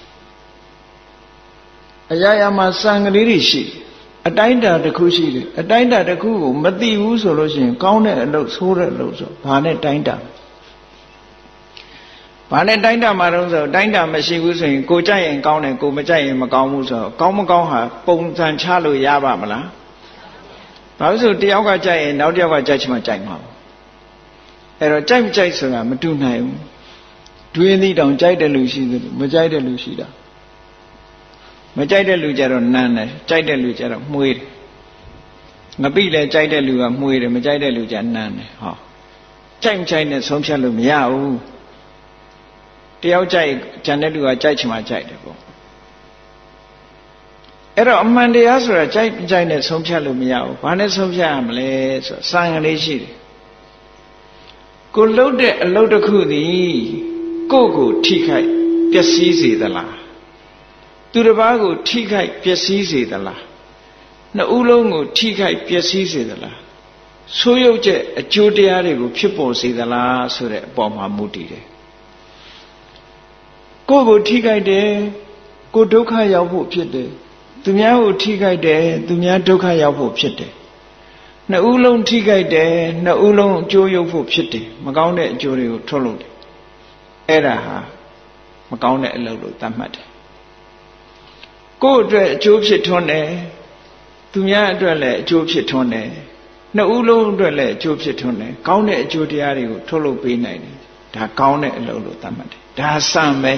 အရာရာမှာစံကလေးတွေရှိအတိုင်းတာတစ်ခုရှိတယ်အတိုင်းတာတစ်ခုကိုမသိဘူးဆိုလို့ရှိရင်ကောင်းတဲ့အလုပ်ဆိုးတဲ့အလုပ်ဆိုဘာနဲ့တိုင်းတာပဘာနဲ့တိုင်းတာမှာတော့ဆိုတိုင်းတာမရှိဘူးဆိုရင်ကိုကြိုက်ရင်ကောင်းတယ်ကိုမကြိုက်ရင်မကောင်းဘူးဆိုတော့ကောင်းမကောင်းဟာပုံစံချလို့ရပါမလားဘာလို့ဆိုတယောက်ကကြိုက်ရင်နောက်တယောက်ကကြိုက်ချင်မှကြိုက်မှာအဲ့တော့ကြိုက်မကြိုက်ဆိုတာမတူနိုင်ဘူးတွင်းသီးတောင်ကြိုက်တဲ့လူရှိတယ်မကြိုက်တဲ့လူရှိတာမကြိုက်တဲ့လူကြတော့နမ်းတယ်ကြိုက်တဲ့လူကြတော့မှုေးတယ်ငပိလည်းကြိုက်တဲ့လူကမှုေးတယ်မကြိုက်တဲ့လူကြနမ်းတယ်ဟောကြိုက်မကြိုက်နဲ့ဆုံးဖြတ်လို့မရဘူးတယောက်ကြိုက်ဂျန်တဲ့လူကကြိုက်ချင်မှကြိုက်တယ်ပေါ့အဲ့တော့အမှန်တရားဆိုတာကြိုက်ကြိုက်နဲ့ဆုံးဖြတ်လို့မရဘူးဘာနဲ့ဆုံးဖြတ်ရမလဲဆိုစံကလေးရှိတယ်ကိုလှုပ်တဲ့အလုပ်တစ်ခုသည်ကိုယ့်ကိုထိခိုက်ပျက်စီးစေသလားသူတစ်ပါးကိုထိခိုက်ပျက်စီးစေသလားနှစ်ဦးလုံးကိုထိခိုက်ပျက်စီးစေသလားဆိုးရုပ်ချက်အကျိုးတရားတွေကိုဖြစ်ပေါ်စေသလားဆိုတဲ့အပေါ်မှာမူတည်တယ်ကိုယ့်ကိုထိခိုက်တယ်ကိုဒုက္ခရောက်ဖို့ဖြစ်တယ်သူများကိုထိခိုက်တယ်သူများဒုက္ခရောက်ဖို့ဖြစ်တယ်နှစ်ဦးလုံးထိခိုက်တယ်နှစ်ဦးလုံးအကျိုးရောက်ဖို့ဖြစ်တယ်မကောင်းတဲ့အကျိုးတွေကိုထုတ်လုပ်တယ်အဲ့ဒါဟာမကောင်းတဲ့အလုပ်လို့သတ်မှတ်တယ်ကိုယ့်အတွက်အကျိုးဖြစ်ထွန်းတယ်သူများအတွက်လည်းအကျိုးဖြစ်ထွန်းတယ်နှစ်ဦးလုံးအတွက်လည်းအကျိုးဖြစ်ထွန်းတယ်ကောင်းတဲ့အကျိုးတရားတွေကိုထုတ်လုပ်ပေးနိုင်တယ်ဒါကောင်းတဲ့အလုပ်လို့သတ်မှတ်တယ်ဒါစံပဲ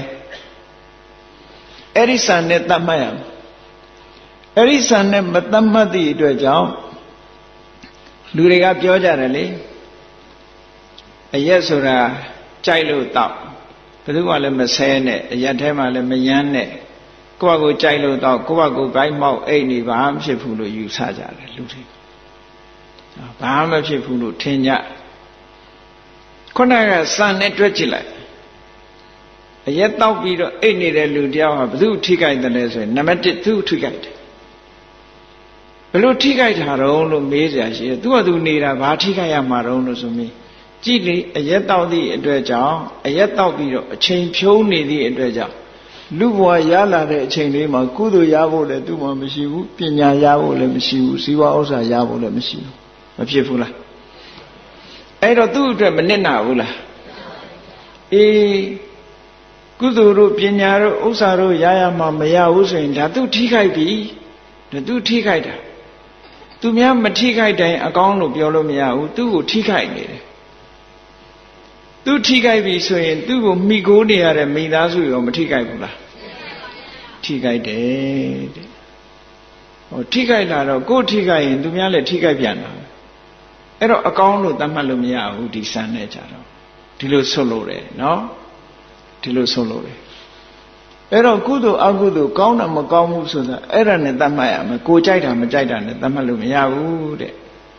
အဲ့ဒီစံနဲ့သတ်မှတ်ရမယ်အဲ့ဒီစံနဲ့မသတ်မှတ်သည့်အတွက်ကြောင့်လူတွေကပြောကြတယ်လေအရက်ဆိုတာကြိုက်လို့တောက်ဘယ်သူမှလည်းမဆဲနဲ့အရက်ထဲမှာလည်းမယမ်းနဲ့ကိုယ့်ဘာကိုကြိုက်လို့တောက်ကိုယ့်ဘာကိုဂိုက်မောက်အိတ်နေဘာမှဖြစ်ဘူးလို့ယူဆကြတယ်လူတွေဘာမှမဖြစ်ဘူးလို့ထင်ကြခုနကစံနဲ့တွက်ကြည့်လိုက်အရက်တောက်ပြီးတော့အိတ်နေတဲ့လူတယောက်ဟာဘယ်သူထိခိုက်တယ်လဲဆိုရင်နံပါတ်1သူထိခိုက်တယ်ဘယ်လိုထိခိုက်တာတော့လို့မေးစရာရှိတယ်သူကသူနေတာဘာထိခိုက်ရမှာတော့လို့ဆိုပြီးကြည့်လေအရက်တောက်သည့်အတွက်ကြောင့်အရက်တောက်ပြီးတော့အချိန်ဖြုံးနေသည့်အတွက်ကြောင့်လူဘဝရလာတဲ့အချိန်လေးမှာကုသိုလ်ရဖို့လည်းသူ့မှာမရှိဘူးပညာရဖို့လည်းမရှိဘူးဇီဝဥစ္စာရဖို့လည်းမရှိဘူးမဖြစ်ဘူးလားအဲ့တော့သူ့အတွက်မနစ်နာဘူးလားအေးကုသိုလ်တို့ပညာတို့ဥစ္စာတို့ရရမှာမရဘူးဆိုရင်ဒါသူထိခိုက်ပြီဒါသူထိခိုက်တာသူများမထိခိုက်တိုင်းအကောင်းလို့ပြောလို့မရဘူးသူ့ကိုထိခိုက်နေတယ်သူထိခိုက်ပြီဆိုရင်သူ့ကိုမိကိုးနေရတဲ့မိသားစုရောမထိခိုက်ဘူးလားထိခိုက်တယ်တဲ့ဟောထိခိုက်လာတော့ကိုယ်ထိခိုက်ရင်သူများလည်းထိခိုက်ပြန်တာအဲ့တော့အကောင်းလို့သတ်မှတ်လို့မရဘူးဒီစံနဲ့ကြတော့ဒီလိုဆွလို့တယ်နော်ဒီလိုဆွလို့တယ်အဲ့တော့ကုသိုလ်အကုသိုလ်ကောင်းတာမကောင်းဘူးဆိုတာအဲ့ဒါနဲ့သတ်မှတ်ရမယ်ကိုကြိုက်တာမကြိုက်တာနဲ့သတ်မှတ်လို့မရဘူးတဲ့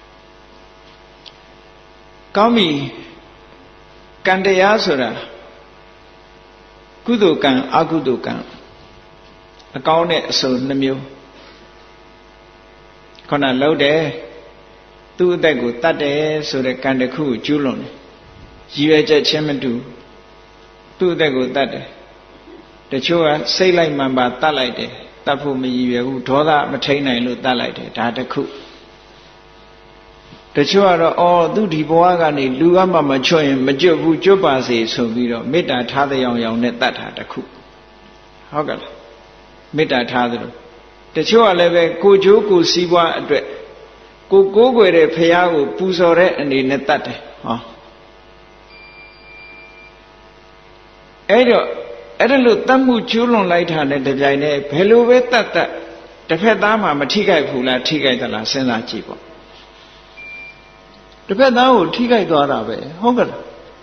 ကောင်းပြီကံတရားဆိုတာကုသိုလ်ကံအကုသိုလ်ကံအကောင်းတဲ့အစုံနှမျိုးခုနလှုပ်တယ်သူ့အသက်ကိုတတ်တယ်ဆိုတဲ့ကံတစ်ခုကိုကျူးလွန်တယ်ရည်ရွယ်ချက်ချင်းမတူသူ့အသက်ကိုတတ်တယ်တချို့ကစိတ်လိုက်မှန်ပါတတ်လိုက်တယ်တတ်ဖို့မရည်ရွယ်ဘူးဒေါသမထိန်နိုင်လို့တတ်လိုက်တယ်ဒါတစ်ခုတချို့ကတော့သူဒီဘဝကနေလူကမှမချွတ်ရင်မကျွတ်ဘူးကျွတ်ပါစေဆိုပြီးတော့မေတ္တာထားတဲ့အောင်နဲ့တတ်တာတစ်ခုဟုတ်ကဲ့လားမေတ္တာထားသလိုတချို့ကလည်းပဲကိုကျိုးကိုစီးပွားအတွက်ကိုကိုးကွယ်တဲ့ဖရာကိုပူဇော်တဲ့အနေနဲ့တတ်တယ်ဟောအဲ့တော့အဲ့ဒါလို့တတ်မှုကျူးလွန်လိုက်တာနဲ့တပြိုင်တည်းဘယ်လိုပဲတတ်တတ်တစ်ဖက်သားမှမထိခိုက်ဘူးလားထိခိုက်သလားစဉ်းစားကြည့်ပေါ့တစ်ဖက်သားကိုထိခိုက်သွားတာပဲဟုတ်ကဲ့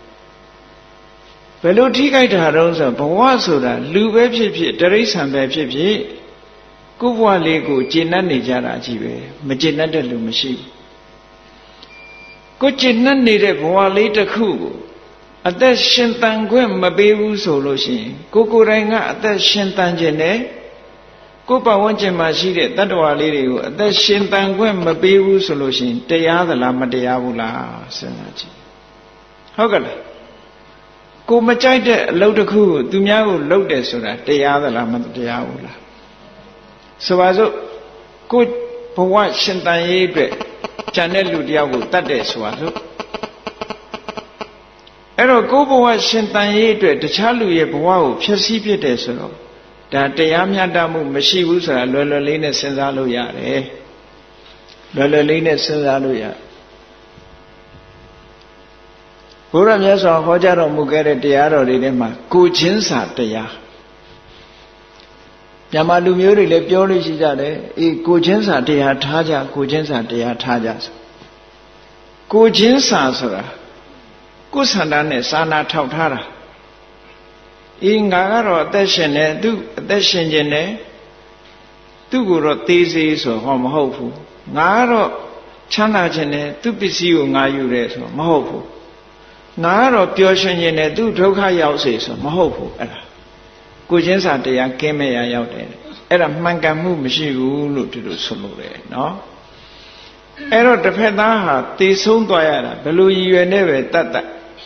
ဘယ်လိုထိခိုက်တာတော့ဆိုဘဝဆိုတာလူပဲဖြစ်ဖြစ်တိရစ္ဆာန်ပဲဖြစ်ဖြစ်ကိုယ့်ဘဝလေးကိုကျင့်တတ်နေကြတာကြီးပဲမကျင့်တတ်တဲ့လူမရှိဘူးကိုကျင့်တတ်နေတဲ့ဘဝလေးတစ်ခုကိုအသက်ရှင်သန်ခွင့်မပေးဘူးဆိုလို့ရှိရင်ကိုယ်တိုင်ကအသက်ရှင်သန်ခြင်းနဲ့ကိုယ်ပတ်ဝန်းကျင်မှာရှိတဲ့တတ္တဝါလေးတွေကိုအသက်ရှင်သန်ခွင့်မပေးဘူးဆိုလို့ရှိရင်တရားသလားမတရားဘူးလားစဉ်းစားကြည့်ဟုတ်ကဲ့လားကိုမကြိုက်တဲ့အလုပ်တစ်ခုကိုသူများကိုလုပ်တယ်ဆိုတာတရားသလားမတရားဘူးလားဆိုပါစို့ကိုဘဝရှင်သန်ရေးအတွက်ဉာဏ်တဲ့လူတယောက်ကိုတတ်တယ်ဆိုပါစို့အဲ့တော့ကိုယ်ဘဝရှင်တန်ရေးအတွက်တခြားလူရဲ့ဘဝကိုဖျက်ဆီးဖြစ်တယ်ဆိုတော့ဒါတရားမျှတမှုမရှိဘူးဆိုတာလွယ်လွယ်လေးနဲ့စဉ်းစားလို့ရတယ်လွယ်လွယ်လေးနဲ့စဉ်းစားလို့ရဘုရားမြတ်စွာဟောကြားတော်မူခဲ့တဲ့တရားတော်တွေထဲမှာကိုချင်းစာတရားမြန်မာလူမျိုးတွေလည်းပြောလို့ရှိကြတယ်အေးကိုချင်းစာတရားထားကြကိုချင်းစာတရားထားကြဆိုကိုချင်းစာဆိုတာကိုယ်ဆန္ဒနဲ့စာနာထောက်ထားတာအေးငါကတော့အသက်ရှင်တယ်သူအသက်ရှင်ခြင်းနဲ့သူ့ကိုတော့သေးစေးဆိုဟောမဟုတ်ဘူးငါကတော့ချမ်းသာခြင်းနဲ့သူ့ပစ္စည်းကိုငါယူတယ်ဆိုမဟုတ်ဘူးငါကတော့ပျော်ရွှင်ခြင်းနဲ့သူ့ဒုက္ခရောက်စေဆိုမဟုတ်ဘူးအဲ့ဒါကိုချင်းစာတရားကင်းမဲ့ရရောက်တယ်အဲ့ဒါမှန်ကန်မှုမရှိဘူးလို့ဒီလိုဆိုလို့တယ်နော်အဲ့တော့တစ်ဖက်သားဟာတည်ဆုံးသွားရတာဘယ်လိုရည်ရွယ်နဲ့ပဲတတ်တတ်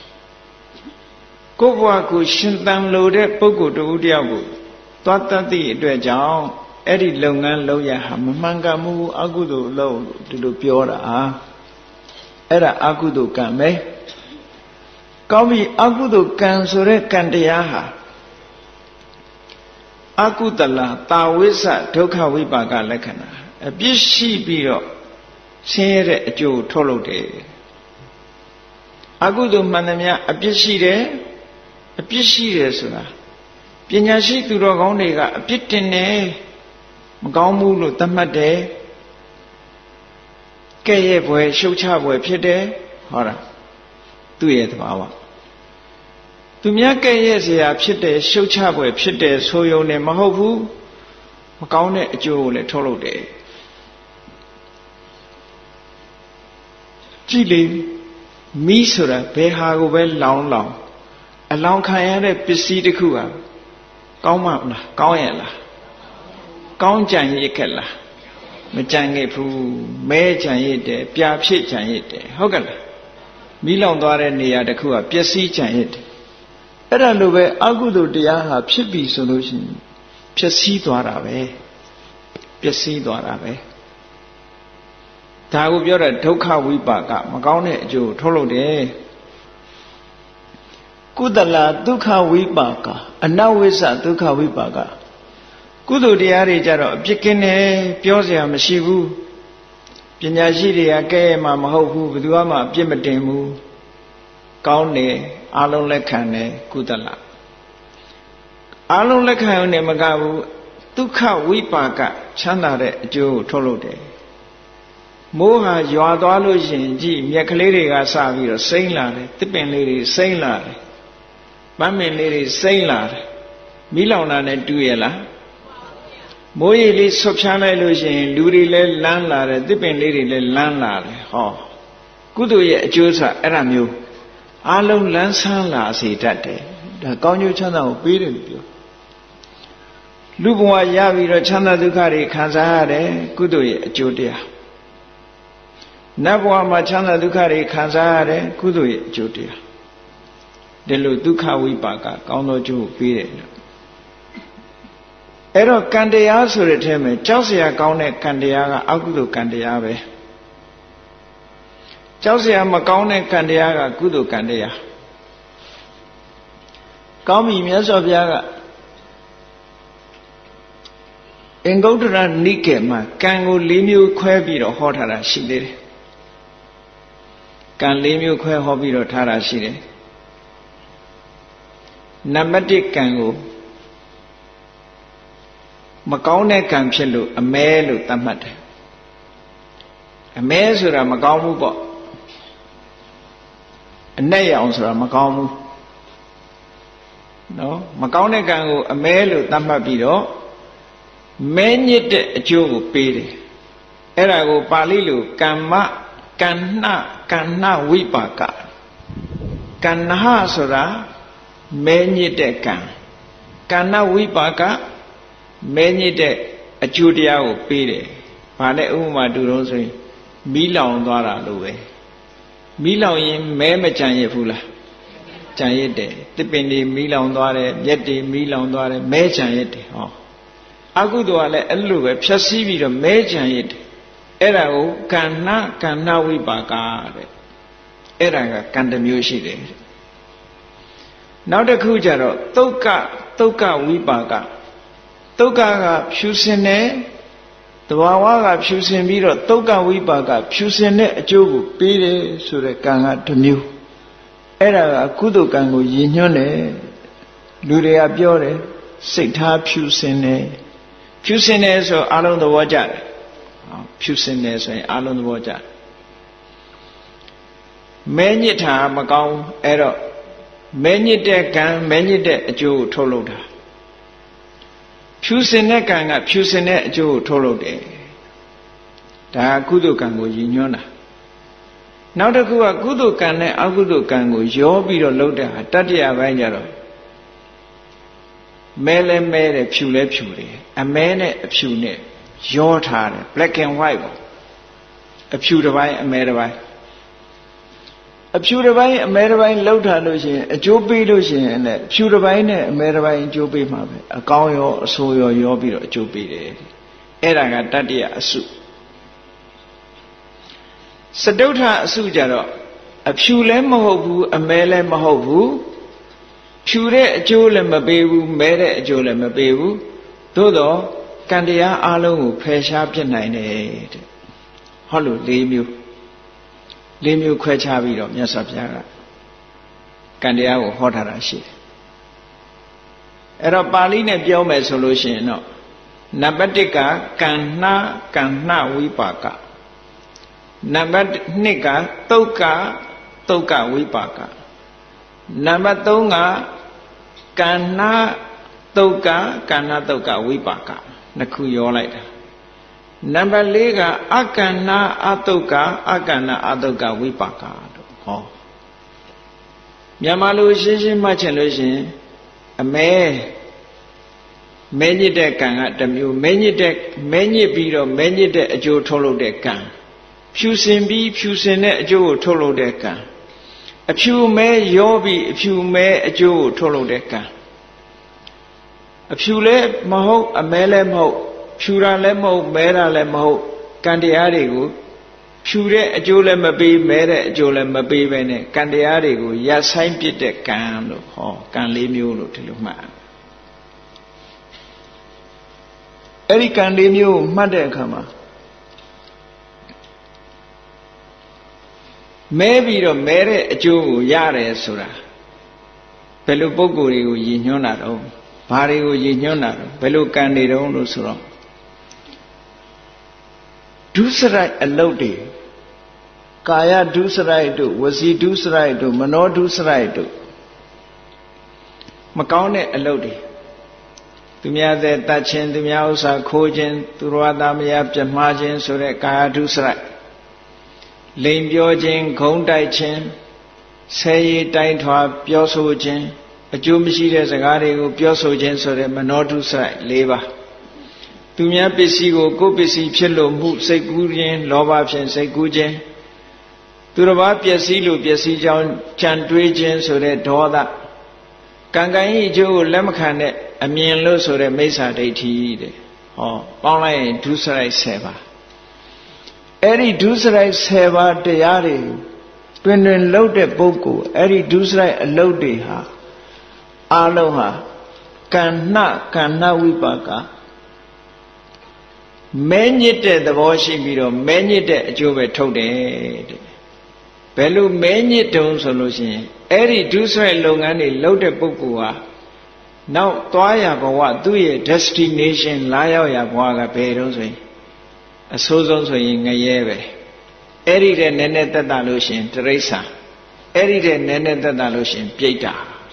ကိုယ့်ဘဝကိုရှင်သန်လို့တဲ့ပုဂ္ဂိုလ်တဦးတယောက်ကိုသွားတတ်သည့်အတွက်ကြောင့်အဲ့ဒီလုပ်ငန်းလုပ်ရဟာမမှန်ကန်မှုအကုသိုလ်လုပ်ဒီလိုပြောတာအဲ့ဒါအကုသိုလ်ကံပဲကောင်းပြီအကုသိုလ်ကံဆိုတဲ့ကံတရားဟာအကုသလတာဝိသဒုက္ခဝိပါကလက္ခဏာအပြစ်ရှိပြီးတော့ဆင်းရဲတဲ့အကျိုးထုတ်လုပ်တယ်အကုသိုလ်မှန်သမျှအပြစ်ရှိတယ်အပြစ်ရှိတယ်ဆိုတာပညာရှိသူတော်ကောင်းတွေကအပြစ်တင်တယ်မကောင်းဘူးလို့သတ်မှတ်တယ်ကဲ့ရဲ့ပွဲရှုတ်ချပွဲဖြစ်တယ်ဟောတာသူ့ရဲ့သဘာဝသူများကဲ့ရဲ့เสียဖြစ်တယ်ရှုတ်ချပွဲဖြစ်တယ်ဆိုရုံနဲ့မဟုတ်ဘူးမကောင်းတဲ့အကျိုးကိုလည်းထုတ်လုပ်တယ်ကြည့်လေမိဆိုတာဘယ်ဟာကိုပဲလောင်းလောင်းအလောင်းခံရတဲ့ပစ္စည်းတစ်ခုဟာကောင်းမလားကောင်းရဲ့လားကောင်းကြံရစ်ခဲ့လားမကြံခဲ့ဘူးမဲကြံရစ်တယ်ပြာဖြစ်ကြံရစ်တယ်ဟုတ်ကဲ့လားမိလောင်သွားတဲ့နေရာတစ်ခုကပျက်စီးကြံရစ်တယ်အဲ့ဒါလိုပဲအကုသိုလ်တရားဟာဖြစ်ပြီဆိုလို့ရှိရင်ပျက်စီးသွားတာပဲပျက်စီးသွားတာပဲဒါကိုပြောတဲ့ဒုက္ခဝိပါကမကောင်းတဲ့အကျိုးထုတ်လုပ်တယ်ကုသလဒုက္ခဝိပါကအနဝိစ္စဒုက္ခဝိပါကကုသိုလ်တရားတွေကြတော့အပြစ်ကင်းတယ်ပြောစရာမရှိဘူးပညာရှိတွေကကဲ့ရဲ့မှာမဟုတ်ဘူးဘယ်သူမှအပြစ်မတင်ဘူးကောင်းတယ်အလုံးလက်ခံတယ်ကုသလအလုံးလက်ခံရုံနဲ့မကဘူးဒုက္ခဝိပါကချမ်းသာတဲ့အကျိုးကိုထုတ်လုပ်တယ်မိုးဟာရွာသွားလို့ရှိရင်ကြည့်မြက်ကလေးတွေကစပြီးတော့စိမ့်လာတယ်တစ်ပင်လေးတွေစိမ့်လာတယ်ပန်းပင်လေးတွေစိမ့်လာတယ်မီးလောင်တာနဲ့တူရလားမိုးရေလေးဆွတ်ဖြားလိုက်လို့ရှိရင်လူတွေလည်းလန်းလာတယ်တစ်ပင်လေးတွေလည်းလန်းလာတယ်ဟောကုသိုလ်ရဲ့အကျိုးဆိုအဲ့ဒါမျိုးအလုံးလန်းဆန်းလာစေတတ်တယ်ဒါကောင်းကျိုးချမ်းသာကိုပေးတယ်လို့ပြောလူဘဝရပြီးတော့ချမ်းသာဒုက္ခတွေခံစားရတယ်ကုသိုလ်ရဲ့အကျိုးတရားနတ်ဘဝမှာချမ်းသာဒုက္ခတွေခံစားရတယ်ကုသိုလ်ရဲ့အကျိုးတရားဒီလိုဒုက္ခဝိပါကကောင်းသောကျိုးကိုပေးတယ်လို့အဲ့တော့ကံတရားဆိုတဲ့အထက်မှာကြောက်เสียကောင်းတဲ့ကံတရားကအကုသိုလ်ကံတရားပဲကြောက်เสียမကောင်းတဲ့ကံတရားကကုသိုလ်ကံတရားကောင်းပြီမြတ်စွာဘုရားကအင်္ဂုတ္တရနိကေမှာကံကို၄မျိုးခွဲပြီးတော့ဟောထားတာရှိသေးတယ်ကံ၄မျိုးခွဲဟောပြီးတော့ထားတာရှိတယ်နံပါတ်1ကံကိုမကောင်းတဲ့ကံဖြစ်လို့အမဲလို့သတ်မှတ်တယ်အမဲဆိုတာမကောင်းဘူးပေါ့အနက်ရောင်ဆိုတာမကောင်းဘူးနော်မကောင်းတဲ့ကံကိုအမဲလို့သတ်မှတ်ပြီးတော့မဲညစ်တဲ့အကျိုးကိုပေးတယ်အဲ့ဒါကိုပါဠိလိုကမ္မကဏ္ဏဝိပါကကဏ္ဏဆိုတာမဲညစ်တဲ့ကံကဏ္ဏဝိပါကမဲညစ်တဲ့အကျိုးတရားကိုပေးတယ်။ဘာနဲ့ဥပမာတူတော့ဆိုရင်မီးလောင်သွားတာလို့ပဲမီးလောင်ရင်မဲမကြံရဘူးလားကြံရတဲ့တစ်ပင်တွေမီးလောင်သွားတယ်မြက်တွေမီးလောင်သွားတယ်မဲကြံရတဲ့ဟောအကုသိုလ်ကလည်းအဲ့လိုပဲဖြတ်စည်းပြီးတော့မဲကြံရတဲ့အဲ့ဒါကိုကဏ္ဏဝိပါကတဲ့အဲ့ဒါကကံတစ်မျိုးရှိတယ်နောက်တစ်ခုကျတော့သုတ်ကဝိပါကသုတ်ကဖြူစင်တဲ့တဘာဝကဖြူစင်ပြီးတော့သုတ်ကဝိပါကဖြူစင်တဲ့အကျိုးကိုပေးတယ်ဆိုတဲ့ကံကတစ်မျိုးအဲ့ဒါကကုသိုလ်ကံကိုရည်ညွှန်းတယ်လူတွေကပြောတယ်စိတ်ထားဖြူစင်တယ်ဖြူစင်တယ်ဆိုအလုံးသဘောကျတယ်ဖြူစင်တယ်ဆိုရင်အလုံးသဘောကျတယ်မဲညစ်တာမကောင်းအဲ့တော့မဲညစ်တဲ့ကံမဲညစ်တဲ့အကျိုးကိုထုတ်လုပ်တာဖြူစင်တဲ့ကံကဖြူစင်တဲ့အကျိုးကိုထုတ်လုပ်တယ်ဒါကကုသိုလ်ကံကိုရည်ညွှန်းတာနောက်တစ်ခုကကုသိုလ်ကံနဲ့အကုသိုလ်ကံကိုရောပြီးတော့လုပ်တဲ့ဟာတတ္တရာပိုင်းကြတော့မဲလဲမဲတယ်ဖြူလဲဖြူတယ်အမဲနဲ့အဖြူနဲ့ရောထားတယ် black and white ပေါ့အဖြူတစ်ပိုင်းအမဲတစ်ပိုင်းအဖြူတစ်ပိုင်းအမဲတစ်ပိုင်းလှုပ်ထားလို့ရှိရင်အကျိုးပေးလို့ရှိရင်လည်းဖြူတစ်ပိုင်းနဲ့အမဲတစ်ပိုင်းအကျိုးပေးမှာပဲအကောင်းရောအဆိုးရောပြီးတော့အကျိုးပေးတယ်အဲ့ဒါကတတ္တရာအစုစတုထအစုကြတော့အဖြူလည်းမဟုတ်ဘူးအမဲလည်းမဟုတ်ဘူးဖြူတဲ့အကျိုးလည်းမပေးဘူးမဲတဲ့အကျိုးလည်းမပေးဘူးသို့တော့ကံတရားအလုံးကိုဖယ်ရှားပြစ်နိုင်တယ်တဲ့ဟုတ်လို့၄မျိုးခွဲခြားပြီးတော့မြတ်စွာဘုရားကကံတရားကိုဟောထားတာရှိတယ်အဲ့တော့ပါဠိနဲ့ပြောမယ်ဆိုလို့ရှိရင်တော့နံပါတ်1ကကံနှဝိပါကနံပါတ်2ကသုတ်ကဝိပါကနံပါတ်3ကကံနှသုတ်ကဝိပါကနှစ်ခုရောလိုက်တာနံပါတ်4ကအကန္နာအတုတ်ကဝိပါကတို့ဟောမြန်မာလိုရှင်းရှင်းမှတ်ချင်လို့ရှိရင်အမဲညစ်တဲ့ကံကတစ်မျိုးမဲညစ်ပြီးတော့မဲညစ်တဲ့အကျိုးထုတ်လုပ်တဲ့ကံဖြူစင်ပြီးဖြူစင်တဲ့အကျိုးကိုထုတ်လုပ်တဲ့ကံအဖြူမဲရောပြီးအဖြူမဲအကျိုးကိုထုတ်လုပ်တဲ့ကံအဖြူလည်းမဟုတ်အမဲလည်းမဟုတ်ဖြူတာလည်းမဟုတ်မဲတာလည်းမဟုတ်ကံတရားတွေကိုဖြူတဲ့အကျိုးလည်းမပေးမဲတဲ့အကျိုးလည်းမပေးပဲနဲ့ကံတရားတွေကိုရပ်ဆိုင်ပစ်တဲ့ကံလို့ဟောကံ၄မျိုးလို့ဒီလိုမှတ်အဲ့ဒီကံ၄မျိုးကိုမှတ်တဲ့အခါမှာမဲပြီးတော့မဲတဲ့အကျိုးကိုရတယ်ဆိုတာဘယ်လိုပုံကိုယ်တွေကိုရည်ညွှန်းတာတော့ဘာတွေကိုရည်ညွှန်းတာတော့ဘယ်လိုကံတွေတုံးလို့ဆိုတော့ဒုစရိုက်အလုတ်တွေကာယဒုစရိုက်တို့ဝစီဒုစရိုက်တို့မနောဒုစရိုက်တို့မကောင်းတဲ့အလုတ်တွေသူများတဲ့တတ်ခြင်းသူများဥစ္စာခိုးခြင်းသူတော်သားမယားပြမှားခြင်းဆိုတဲ့ကာယဒုစရိုက်လိန်ပြောခြင်းဂုံးတိုက်ခြင်းဆဲရည်တိုင်းထွာပြောဆိုခြင်းအကျိုးမရှိတဲ့စကားတွေကိုပြောဆိုခြင်းဆိုတဲ့မနောဒုစရိုက်၄ပါးသူများပစ္စည်းကိုကိုယ်ပစ္စည်းဖြစ်လို့မှုစိတ်ကူးခြင်းလောဘဖြင့်စိတ်ကူးခြင်းသူတစ်ပါးပျက်စီးလို့ပျက်စီးကြောင်းကြံတွေးခြင်းဆိုတဲ့ဒေါသကံကံဤအကျိုးကိုလက်မခံတဲ့အမြင်လို့ဆိုတဲ့မိစ္ဆာဒိဋ္ဌိတဲ့ဟောပေါင်းလိုက်ရင်ဒုစရိုက်10ပါးအဲ့ဒီဒုစရိုက်10ပါးတရားတွေတွင်လှုပ်တဲ့ပုဂ္ဂိုလ်အဲ့ဒီဒုစရိုက်အလုပ်တွေဟာအလုံးဟာကံနှဝိပါကမဲညစ်တဲ့သဘောရှိပြီးတော့မဲညစ်တဲ့အကျိုးပဲထုတ်တယ်တဲ့ဘယ်လိုမဲညစ်တုံးဆိုလို့ရှိရင်အဲ့ဒီဒုစရိုက်လုပ်ငန်းတွေလုပ်တဲ့ပုဂ္ဂိုလ်ဟာနောက်သွားရဘဝသူ့ရဲ့ destination လာရောက်ရဘဝကဘယ်တုံးဆိုရင်အဆိုးဆုံးဆိုရင်ငရဲပဲအဲ့ဒီတဲ့နည်းနည်းသက်သာလို့ရှိရင်တိရစ္ဆာန်အဲ့ဒီတဲ့နည်းနည်းသက်သာလို့ရှိရင်ပြိတ္တာ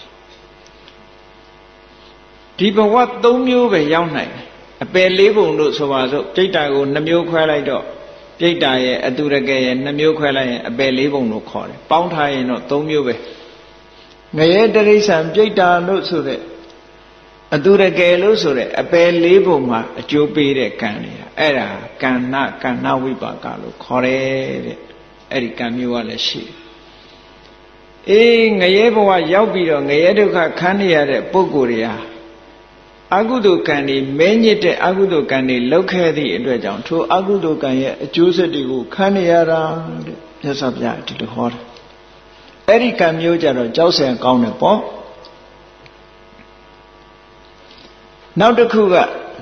ဒီဘဝ၃မျိုးပဲရောက်နိုင်တယ်အပယ်၄ပုံလို့ဆိုပါစို့ပြိတ္တာကို2မျိုးခွဲလိုက်တော့ပြိတ္တာရဲ့အတုရကဲရဲ့2မျိုးခွဲလိုက်ရင်အပယ်၄ပုံလို့ခေါ်တယ်ပေါင်းထားရင်တော့3မျိုးပဲငရဲတိရစ္ဆာန်ပြိတ္တာလို့ဆိုတဲ့အတုရကဲလို့ဆိုတဲ့အပယ်၄ပုံမှာအကျိုးပေးတဲ့ကံတွေအဲ့ဒါကံနှဝိပါကလို့ခေါ်တယ်တဲ့အဲ့ဒီကံမျိုးကလည်းရှိတယ်အေးငရဲဘဝရောက်ပြီးတော့ငရဲဒုက္ခခံရတဲ့ပုဂ္ဂိုလ်တွေဟာအကုသိုလ်ကံတွေမဲညစ်တဲ့အကုသိုလ်ကံတွေလောက်ခဲ့သည့်အတွက်ကြောင့်ထိုအကုသိုလ်ကံရဲ့အကျိုးဆက်တွေကိုခံရတာတဲ့မြတ်စွာဘုရားဒီလိုဟောတယ်အဲ့ဒီကံမျိုးကြတော့ကြောက်စရာကောင်းတယ်ပေါ့နောက်တစ်ခုက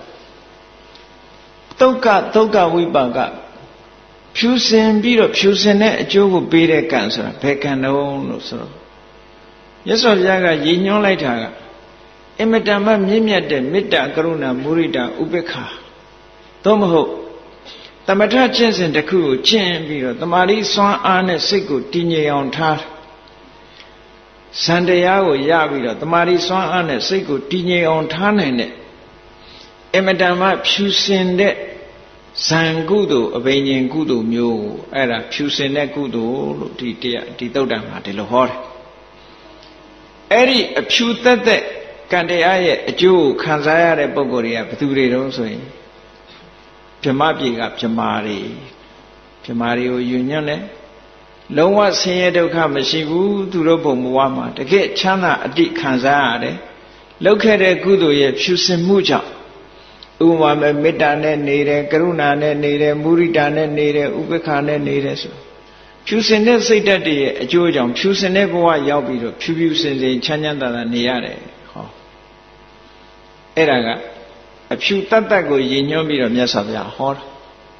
သုက္ကဝိပါကဖြူစင်ပြီးတော့ဖြူစင်တဲ့အကျိုးကိုပေးတဲ့ကံဆိုတာဘယ်ကံတုံးလို့ဆိုတော့မြတ်စွာဘုရားကရည်ညွှန်းလိုက်တာကအင်မတန်မှမြင့်မြတ်တဲ့မေတ္တာကရုဏာမုဒိတာဥပေက္ခသို့မဟုတ်သမထကျင့်စဉ်တစ်ခုကိုကျင့်ပြီးတော့တမာတိစွမ်းအားနဲ့စိတ်ကိုတည်ငြိမ်အောင်ထားဇန်တရားကိုရပြီးတော့တမာတိစွမ်းအားနဲ့စိတ်ကိုတည်ငြိမ်အောင်ထားနိုင်တဲ့အင်မတန်မှဖြူစင်တဲ့ဇန်ကုသိုလ်အဘိညာဉ်ကုသိုလ်မျိုးအဲ့ဒါဖြူစင်တဲ့ကုသိုလ်လို့ဒီသုတ်တံမှာဒီလိုဟောတယ်အဲ့ဒီအဖြူသက်သက်ကံတရားရဲ့အကျိုးကိုခံစားရတဲ့ပုဂ္ဂိုလ်တွေကဘယ်သူတွေတုံးဆိုရင်ဗြဟ္မပြည်ကဗြဟ္မာတွေကိုယူညွှန်းတယ်လုံးဝဆင်းရဲဒုက္ခမရှိဘူးသူတို့ဘုံဘဝမှာတကယ်ချမ်းသာအတိခံစားရတယ်လုပ်ခဲ့တဲ့ကုသိုလ်ရဲ့ဖြူစင်မှုကြောင့်ဥပမာမဲ့မေတ္တာနဲ့နေတယ်ကရုဏာနဲ့နေတယ်မုဒိတာနဲ့နေတယ်ဥပေက္ခနဲ့နေတယ်ဆိုဖြူစင်တဲ့စိတ်ဓာတ်တွေရဲ့အကျိုးကြောင့်ဖြူစင်တဲ့ဘဝရောက်ပြီးတော့ဖြူစင်ချမ်းချမ်းသာသာနေရတယ်ဟောအဲ့ဒါကအဖြူတတ်တတ်ကိုရည်ညွှန်းပြီးတော့မြတ်စွာဘုရားဟောတာ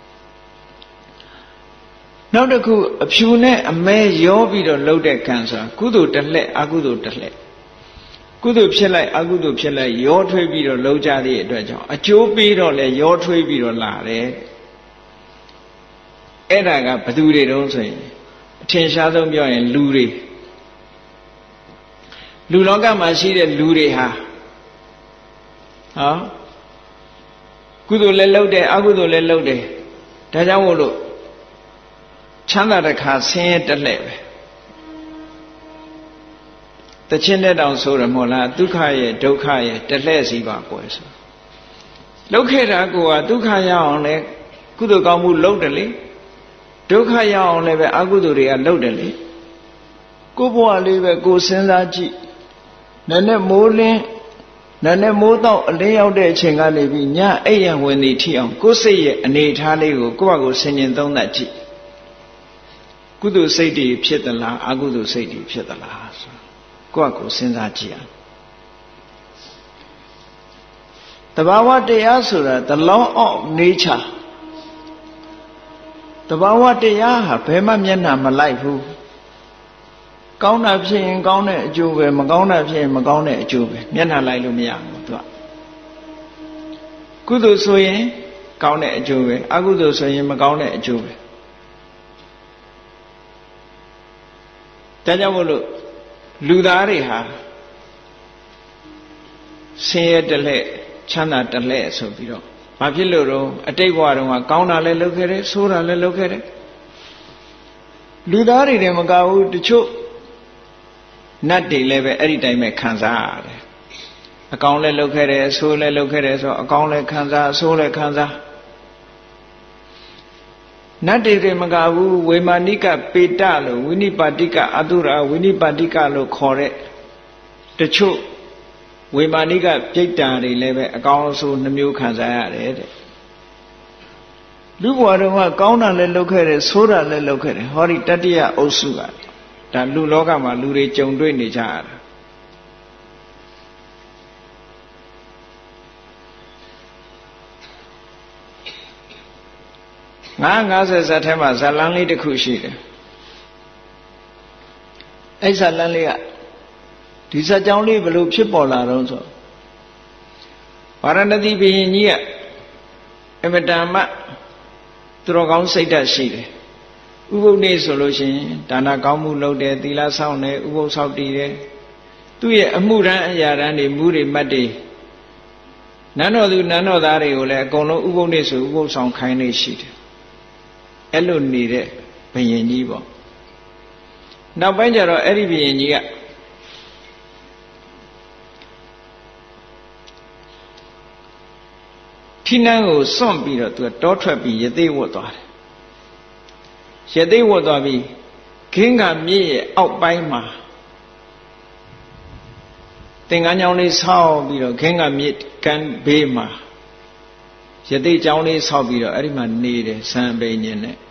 နောက်တစ်ခုအဖြူနဲ့အမဲရောပြီးတော့လှုပ်တဲ့ကံဆိုတာကုသိုလ်တစ်လှည့်အကုသိုလ်တစ်လှည့်ကုသိုလ်ဖြစ်လိုက်အကုသိုလ်ဖြစ်လိုက်ရောထွေးပြီးတော့လှုပ်ကြတဲ့အတွက်ကြောင့်အကျိုးပေးတော့လဲရောထွေးပြီးတော့လာတယ်အဲ့ဒါကဘယ်သူတွေတုံးဆိုရင်အထင်ရှားဆုံးပြောရင်လူလောကမှာရှိတဲ့လူတွေဟာကုသိုလ်လည်းလုပ်တယ်အကုသိုလ်လည်းလုပ်တယ်ဒါကြောင့်မို့လို့ချမ်းသာတဲ့ခါဆင်းရဲတက်လှဲ့ပဲတချင်းတဲ့တောင်ဆိုရမို့လားဒုက္ခရဲ့ဒုက္ခရဲ့တက်လှဲ့စီပါကွယ်ဆိုလုပ်ခဲ့တာကိုကဒုက္ခရအောင်လဲကုသိုလ်ကောင်းမှုလုပ်တယ်လေဒုက္ခရအောင်လည်းပဲအကုသိုလ်တွေကလုပ်တယ်လေကိုယ့်ဘဝလေးပဲကိုယ်စဉ်းစားကြည့်နည်းနည်းမိုးတော့အလင်းရောက်တဲ့အချိန်ကနေပြီးညအိပ်ရဝင်သည်ထိအောင်ကိုယ်စိတ်ရဲ့အနေအထားလေးကိုကိုယ့်ဘာကိုဆင်ခြင်သုံးသပ်ကြည့်ကုသိုလ်စိတ်တွေဖြစ်သလားအကုသိုလ်စိတ်တွေဖြစ်သလားဆိုကိုယ့်ဘာကိုစဉ်းစားကြည့်အောင်တဘာဝတရားဆိုတာ the law of nature တဘာဝတရားဟာဘယ်မှမျက်နှာမလိုက်ဘူးကောင်းတာဖြစ်ရင်ကောင်းတဲ့အကျိုးပဲမကောင်းတာဖြစ်ရင်မကောင်းတဲ့အကျိုးပဲမျက်နှာလိုက်လို့မရဘူးသူကကုသိုလ်ဆိုရင်ကောင်းတဲ့အကျိုးပဲအကုသိုလ်ဆိုရင်မကောင်းတဲ့အကျိုးပဲဒါကြောင့်မို့လို့လူသားတွေဟာဆင်းရဲတလှဲ့ချမ်းသာတလှဲ့ဆိုပြီးတော့ဘာဖြစ်လို့တော့အတိတ်ဘဝတုန်းကကောင်းတာလည်းလုပ်ခဲ့တယ်ဆိုးတာလည်းလုပ်ခဲ့တယ်လူသားတွေလည်းမကဘူးတချို့နတ်တွေလည်းပဲအဲ့ဒီတိုင်းပဲခံစားရတယ်အကောင်းလည်းလုပ်ခဲ့တယ်အဆိုးလည်းလုပ်ခဲ့တယ်ဆိုတော့အကောင်းလည်းခံစားအဆိုးလည်းခံစားနတ်တွေမကဘူးဝေမာနိကပေတလို့ဝိနိပါတိကအတုရာဝိနိပါတိကလို့ခေါ်တဲ့တချို့ဝေမာနိကပြိတ္တာတွေလည်းပဲအကောင်းအဆိုးနှမျိုးခံစားရတယ်တဲ့လူဘဝတုန်းကကောင်းတာလည်းလုပ်ခဲ့တယ်ဆိုးတာလည်းလုပ်ခဲ့တယ်ဟောဒီတတိယအုပ်စုကဒါလူလောကမှာလူတွေကြုံတွေ့နေကြရတာ50ဇာတ်ထဲမှာဇာလန်းလေးတစ်ခုရှိတယ်အဲ့ဇာလန်းလေးကဒီဇာကြောင်းလေးဘယ်လိုဖြစ်ပေါ်လာတော့ဆိုဗာရဏသီဘုရင်ကြီးကအမတန်မှသူတော်ကောင်းစိတ်ဓာတ်ရှိတယ်ဥပုပ်နေ့ဆိုလို့ရှိရင်ဒါနကောင်းမှုလုပ်တယ်သီလဆောင်တယ်ဥပုပ်ဆောက်တည်တယ်သူ့ရဲ့အမှုရန်အရာရန်တွေမူတွေမှတ်တွေနန်းတော်သူနန်းတော်သားတွေကိုလည်းအကုန်လုံးဥပုပ်နေ့ဆိုဥပုပ်ဆောင်ခိုင်းနေရှိတယ်အဲ့လိုနေတဲ့ဘုရင်ကြီးပေါ့နောက်ပိုင်းကျတော့အဲ့ဒီဘုရင်ကြီးကထိနန်းကိုစွန့်ပြီးတော့သူကတောထွက်ပြီးရသေးဝတ်သွားတယ်ရသေးဝတ်သွားပြီးခင်းကမြစ်ရဲ့အောက်ပိုင်းမှာသင်္ကန်းကျောင်းလေးဆောက်ပြီးတော့ခင်းကမြစ်ကမ်းဘေးမှာရသေးကျောင်းလေးဆောက်ပြီးတော့အဲ့ဒီမှာနေတယ်စံပိန်ညင်နဲ့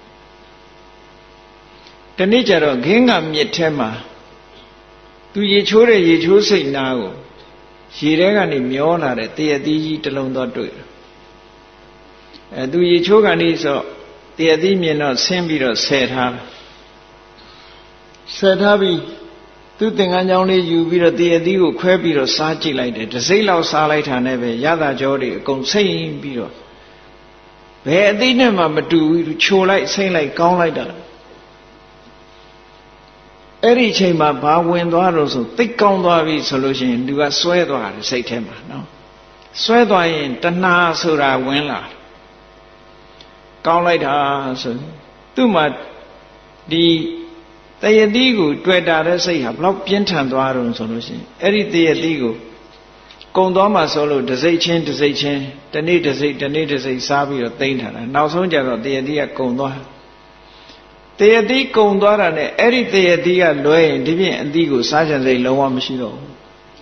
တနေ့ကျတော့ခင်းကမြစ်ထဲမှာသူရေချိုးတဲ့ရေချိုးစိတ်နာကိုရေထဲကနေမျောလာတဲ့တရသီးကြီးတစ်လုံးတော့တွေ့တယ်သူရေချိုးကန်ဒီဆိုတရသီးမြင်တော့ဆင်းပြီးတော့ဆယ်ထားပြီးသူသင်္ကန်းကြောင်းလေးယူပြီးတော့တရသီးကိုခွဲပြီးတော့စားကြည့်လိုက်တယ်တစ်စိမ့်လောက်စားလိုက်တာနဲ့ပဲရတာကြောတွေအကုန်စိမ့်ပြီးတော့ဘယ်အသီးနဲ့မှမတူဘူးချိုလိုက်စိမ့်လိုက်ကောင်းလိုက်တာအဲ့ဒီအချိန်မှာဘာဝင်သွားတော့ဆိုသိကောင်းသွားပြီဆိုလို့ရှိရင်သူကစွဲသွားတယ်စိတ်ထဲမှာနော်စွဲသွားရင်တဏှာဆိုတာဝင်လာကောင်းလိုက်တာဆိုသူ့မှာဒီတရသီးကိုတွေ့တာတဲ့စိတ်ဟာဘလောက်ပြင်းထန်သွားတော့ဆိုလို့ရှိရင်အဲ့ဒီတရသီးကိုကုံသွားမှဆိုလို့တစ်စိတ်ချင်းတနေ့တစ်စိတ်စားပြီးတော့သိမ့်ထားတာနောက်ဆုံးကျတော့တရသီးကကုံသွားတရသီးကုံသွားတာနဲ့အဲ့ဒီတရသီးကလွဲရင်ဒီပြင်အသီးကိုစားချင်စိတ်လုံးဝမရှိတော့ဘူး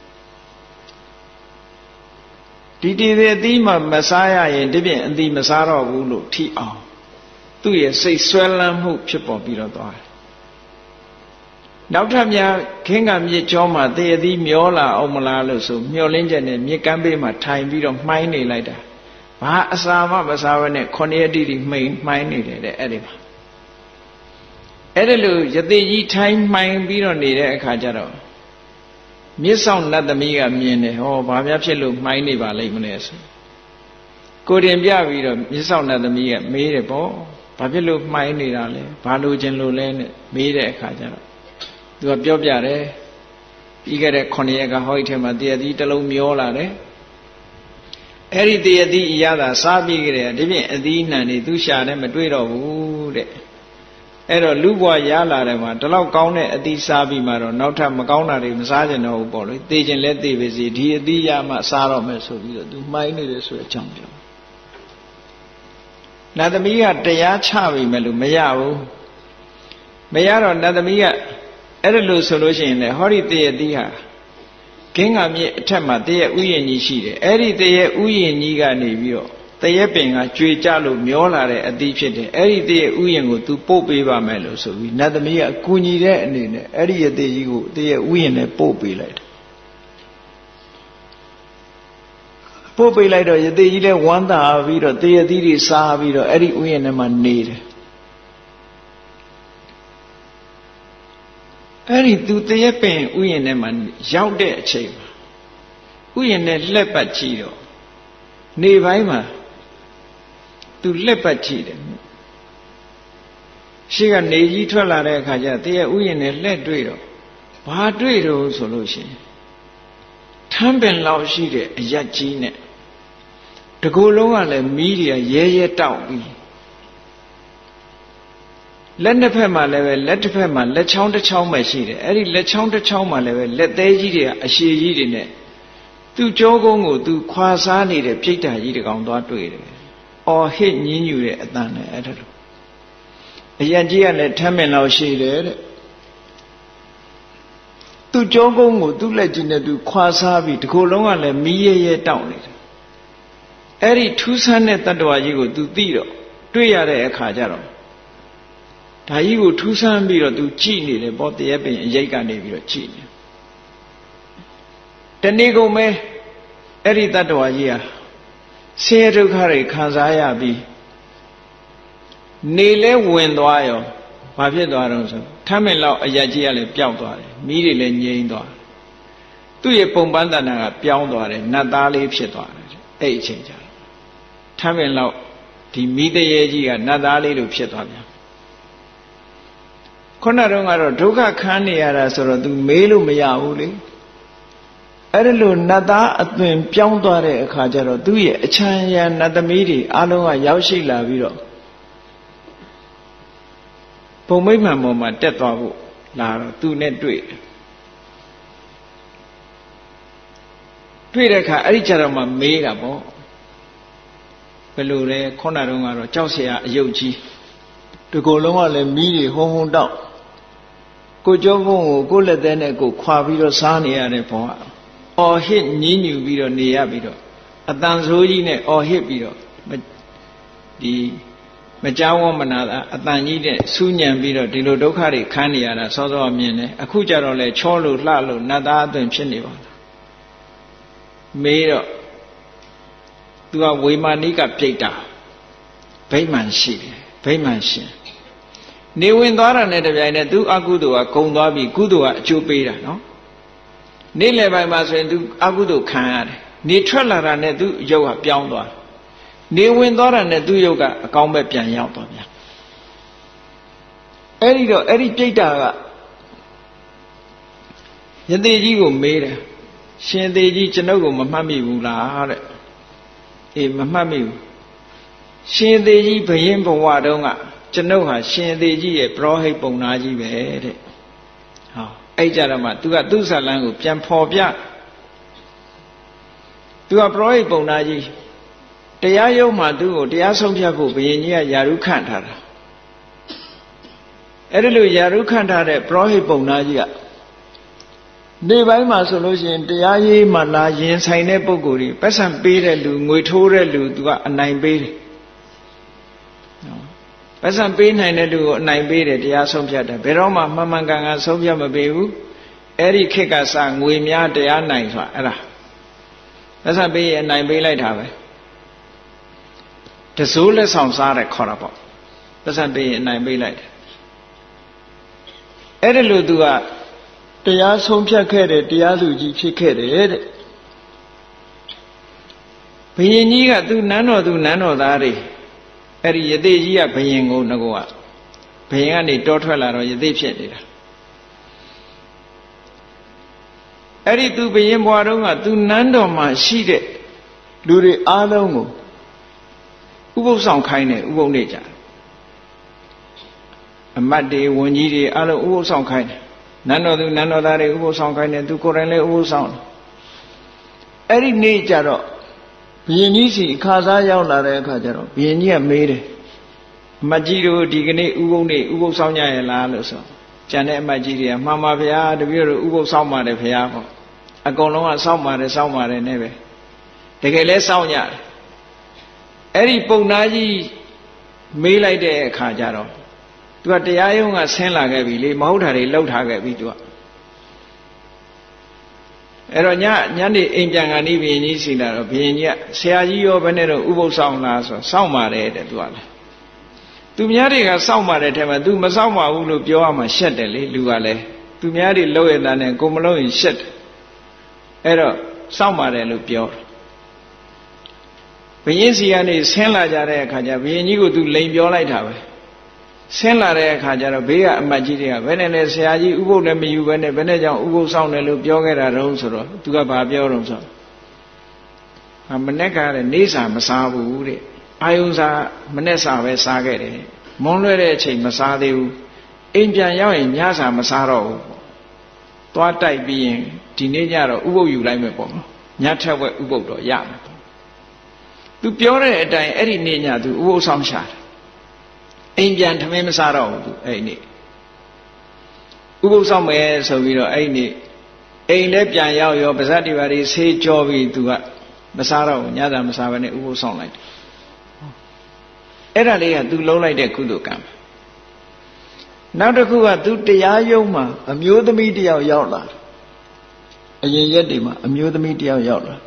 ဒီတရသီးမှမစားရရင်ဒီပြင်အသီးမစားတော့ဘူးလို့ထိအောင်သူ့ရဲ့စိတ်ဆွဲလန်းမှုဖြစ်ပေါ်ပြီးတော့သွားတယ်နောက်ထပ်များခင်းကမြစ်ကြောမှာတရသီးမျောလာအောင်မလားလို့ဆိုမျောလင်းချက်နဲ့မြစ်ကမ်းဘေးမှာထိုင်ပြီးတော့မှိုင်းနေလိုက်တာဘာအစာမှမစားဘဲနဲ့9ရက်တိတိမှိုင်းနေတယ်တဲ့အဲ့ဒီမှာအဲ့ဒါလို့ယသိကြီးထိုင်မှိုင်းပြီးတော့နေတဲ့အခါကျတော့မြစ်ဆောင်နတ်သမီးကမြင်တယ်ဟောဘာများဖြစ်လို့မှိုင်းနေပါလိမ့်မလဲဆိုကိုတင်ပြပြီးတော့မြစ်ဆောင်နတ်သမီးကမေးတယ်ပေါ့ဘာဖြစ်လို့မှိုင်းနေတာလဲဘာလို့ခြင်းလို့လဲနဲ့မေးတဲ့အခါကျတော့သူကပြောပြတယ်ပြီးခဲ့တဲ့9ရက်ကဟောဒီထဲမှာတရသီးတစ်လုံးမျောလာတယ်အဲ့ဒီတရသီးအရသာစားပြီးကြတယ်ဒီပြင်အသီးနှံနေသူရှာနဲ့မတွေ့တော့ဘူးတဲ့အဲ့တော့လူဘွားရလာတယ်မှာဒီလောက်ကောင်းတဲ့အသီးစားပြီးမှတော့နောက်ထပ်မကောင်းတာတွေမစားကြတော့ဘူးပေါ့လေသိခြင်းလဲသိပါစေဒီအသီးရမှစားတော့မယ်ဆိုပြီးတော့သူမှိုင်းနေတယ်ဆိုတဲ့အကြောင်းပြောနတ်သမီးကတရားချပြီမဲ့လို့မရဘူးမရတော့နတ်သမီးကအဲ့ဒါလို့ဆိုလို့ရှိရင်လေဟောဒီတရသီးဟာခင်းကမြစ်အထက်မှာတရဥယျာဉ်ကြီးရှိတယ်အဲ့ဒီတရဥယျာဉ်ကြီးကနေပြီးတော့တရပင်ကကြွေကြလို့မျောလာတဲ့အသီးဖြစ်တယ်အဲ့ဒီတရဥယျာဉ်ကို तू ပို့ပေးပါမယ်လို့ဆိုပြီးနတ်သမီးကအကူညီတဲ့အနေနဲ့အဲ့ဒီအသီးကြီးကိုတရဥယျာဉ်နဲ့ပို့ပေးလိုက်တယ်ပို့ပေးလိုက်တော့ယသိကြီးလည်းဝမ်းသာပြီးတော့တရသီးတွေစားပြီးတော့အဲ့ဒီဥယျာဉ်ထဲမှာနေတယ်အဲ့ဒီသူတရပင်ဥယျာဉ်ထဲမှာရောက်တဲ့အချိန်မှာဥယျာဉ်နဲ့လှက်ပတ်ကြည့်တော့နေပိုင်းမှာသူလှက်ပတ်ကြည့်တယ်ရှေ့ကနေကြီးထွက်လာတဲ့အခါကျတရဥယျာဉ်နဲ့လှက်တွေ့တော့ဘာတွေ့တော့ဆိုလို့ရှိရင်ထမ်းပင်လောက်ရှိတဲ့အရက်ကြီးနဲ့တကူလုံးကလည်းမီးတွေကရဲတောက်ပြီးလက်နှစ်ဖက်မှာလည်းပဲလက်တစ်ဖက်မှာလက်ချောင်းတစ်ချောင်းပဲရှိတယ်အဲ့ဒီလက်ချောင်းတစ်ချောင်းမှာလည်းပဲလက်သေးကြီးတွေကအရှည်ကြီးတွေနဲ့သူ့ကြောကုန်းကိုသူခွာစားနေတဲ့ပြိတ္တာကြီးတကောင်သွားတွေ့တယ်အော်ဟစ်ညင်းညူတဲ့အတန်နဲ့အဲ့ဒါလိုအရက်ကြီးကလည်းထမ်းပင်လောက်ရှိတယ်တဲ့သူ့ကြောကုန်းကိုသူ့လက်ကြီးနဲ့သူခွာစားပြီးဒီကိုယ်လုံးကလည်းမီးရဲတောက်နေတယ်အဲ့ဒီထူးဆန်းတဲ့တတ္တဝါကြီးကိုသူသိတော့တွေ့ရတဲ့အခါကျတော့ဒါကြီးကိုထူးဆန်းပြီးတော့သူကြည်နေတယ်ပေါ့တရပင်အရိပ်ကနေပြီးတော့ကြည်နေတနေ့ကုန်ပဲအဲ့ဒီတတ္တဝါကြီးဟာဆင်းရဲဒုက္ခတွေခံစားရပြီးနေလဲဝင်သွားရောဘာဖြစ်သွားတော့ဆိုထမ်းမင်လောက်အရက်ကြီးကလည်းပျောက်သွားတယ်မီးတွေလည်းငြိမ်းသွားသူ့ရဲ့ပုံပန်းတဏ္ဍာကပြောင်းသွားတယ်နတ်သားလေးဖြစ်သွားတယ်အဲ့အချိန်ကျတော့ထမ်းမင်လောက်ဒီမီးတရေကြီးကနတ်သားလေးလိုဖြစ်သွားပြန်ခုနတုန်းကတော့ဒုက္ခခံနေရတာဆိုတော့ तू မေးလို့မရဘူးလေအဲ့ဒါလို့နတ်သားအသွင်ပြောင်းသွားတဲ့အခါကျတော့သူ့ရဲ့အချမ်းရံနတ်သမီးတွေအလုံးကရောက်ရှိလာပြီးတော့ဘုံမိမ့်မှန်ပေါ်မှာတက်သွားဖို့လာတော့သူနဲ့တွေ့တဲ့အခါအဲ့ဒီကြတော့မှမေးတာပေါ့ဘယ်လိုလဲခုနတုန်းကတော့ကြောက်เสียအယုတ်ကြီးဒီကိုယ်လုံးကလည်းမီးတွေဟုံဟုံတောက်ကိုကြောကုန်းကိုကိုလက်သေးနဲ့ကိုခွာပြီးတော့စားနေရတဲ့ဘဝအော်ဟစ်ညင်းညူပြီးတော့နေရပြီးတော့အတန်ဆိုးကြီးနဲ့အော်ဟစ်ပြီးတော့ဒီမကြောက်ဝမနာတာအတန်ကြီးနဲ့စူးညံပြီးတော့ဒီလိုဒုက္ခတွေခံနေရတာစောစောမြင်တယ်အခုကြတော့လေချောလို့လှလို့နတ်သားအသွင်ဖြစ်နေပါလား Made to a Waymanica Plata Paymanshi, Paymanshi. Newindara Nedavina do Agudo, Kondabi, Gudua, Jupiter, no? Nile by Masen do Agudo can, Nitrala Nedu Yoga Pianda. Newindara Nedu Yoga, a combat pian yautonia. Eddie Plata. Yadi made Shin de Chinogo, Mammy Wula, a Mammy. Shin de Payim for Wadonga, Chinoha, Shin de a Prohe Bonaji bed. Ajarama, to a Dusa language, Pian Popia. To a Prohe Bonaji. The Yayo Madu, the Asomia Bubia, Yaru Kantara. Edilu Yaru Kantara, Prohe Bonaja. Never my solution, the Aye Malayan Sine Boguri, Pessan Pere Lu, Muitore Lu, to a 9 bed. Pessan Pin and do 9 bed, the Asomjata, Beroma, Mamanganga, Sofia Mabebu, Eri Kika sang, Wimia, the A9. Pessan Bay and 9 bed like have. The Sula sounds are a corable. Pessan Bay and 9 bed like. Edilu do a Tia Sompia Kere, Tia Luji Kere. Piniga do nano dari. Eri Yadeja Payango Nagoa. Payani daughter or Yadepia. Eri do Payamboarunga do nando ma sheet. Luri Adongo. Ubo sound kind, Ubo nature. A mad day, 1 year, other Ubo sound kind. None of that Ubo sound kind and do correlate Ubo sound. Every nature, being easy, Kazaya Lara Kajaro, being near made Majiro, Digane, Ubo Sonya, Laloso, Janet Majiria, Mama Pia, the Bureau Ubo Sama de Piavo. I go on somewhere, never. They get less sound yard. Every Ponaji may like the Kajaro. But the Ayunga Senlagavi, Mautari, Lotagavi. Eronya, Yandi, Injangani, Nisina, Pinia, Seayo, Venero, Ubo Sound Lasso, Saumare, the Duala. Tumiari, Saumare, do Masama, Ulu, Pioma, Sheteli, Luale. Tumiari lower than a Gomolo in Shet. Ero, Saumare, Lupio. Pensiani, Senla Jare Kaja, Vinigo to lay your light away. Senla Kajara, Bea, Majiria, Venene, Seaji, Ugo, Nemi, you went a Veneja, Ugo Sound and Lupioga, Ronsoro, to a Babioronso. A Maneca and Nisa, Masabu, Ayusa, Manessa, Vesagere, Monreche, Masadu, Indian Yain, Yasa, Masaro. Toatai being teenager, Ugo, you like me, Nyata, Ugo, Yam. To pure at any ninja to Ugo Sound shot. Indian Tamisaro, any. Ugo somewhere, so we know any. A Nepian Yao, your Pesati, say Jovi to Masaro, Yada Masavane, Ugo Sound like. Eralea do low like the Kudukam. Now the Kua do the Yayoma, amuse the media Yola. A Yedima, amuse the media Yola.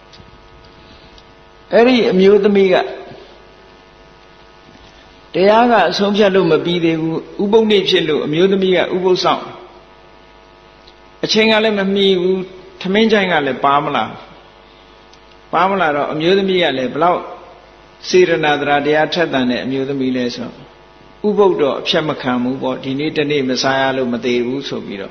Eri amuse the Miga. The Yaga, Somja Luma be the Ubo Nichelu, amuse the Miga, Ubo Sound. A Chingalem and me, Taminjangale, Pamela. Pamela, amuse the Miga, Blau. Sira Nadra, the Atatan, amuse the Mileso. Ubo do, Chamakam, Ubo, the need the name Messiah Lumate, Uso Viro.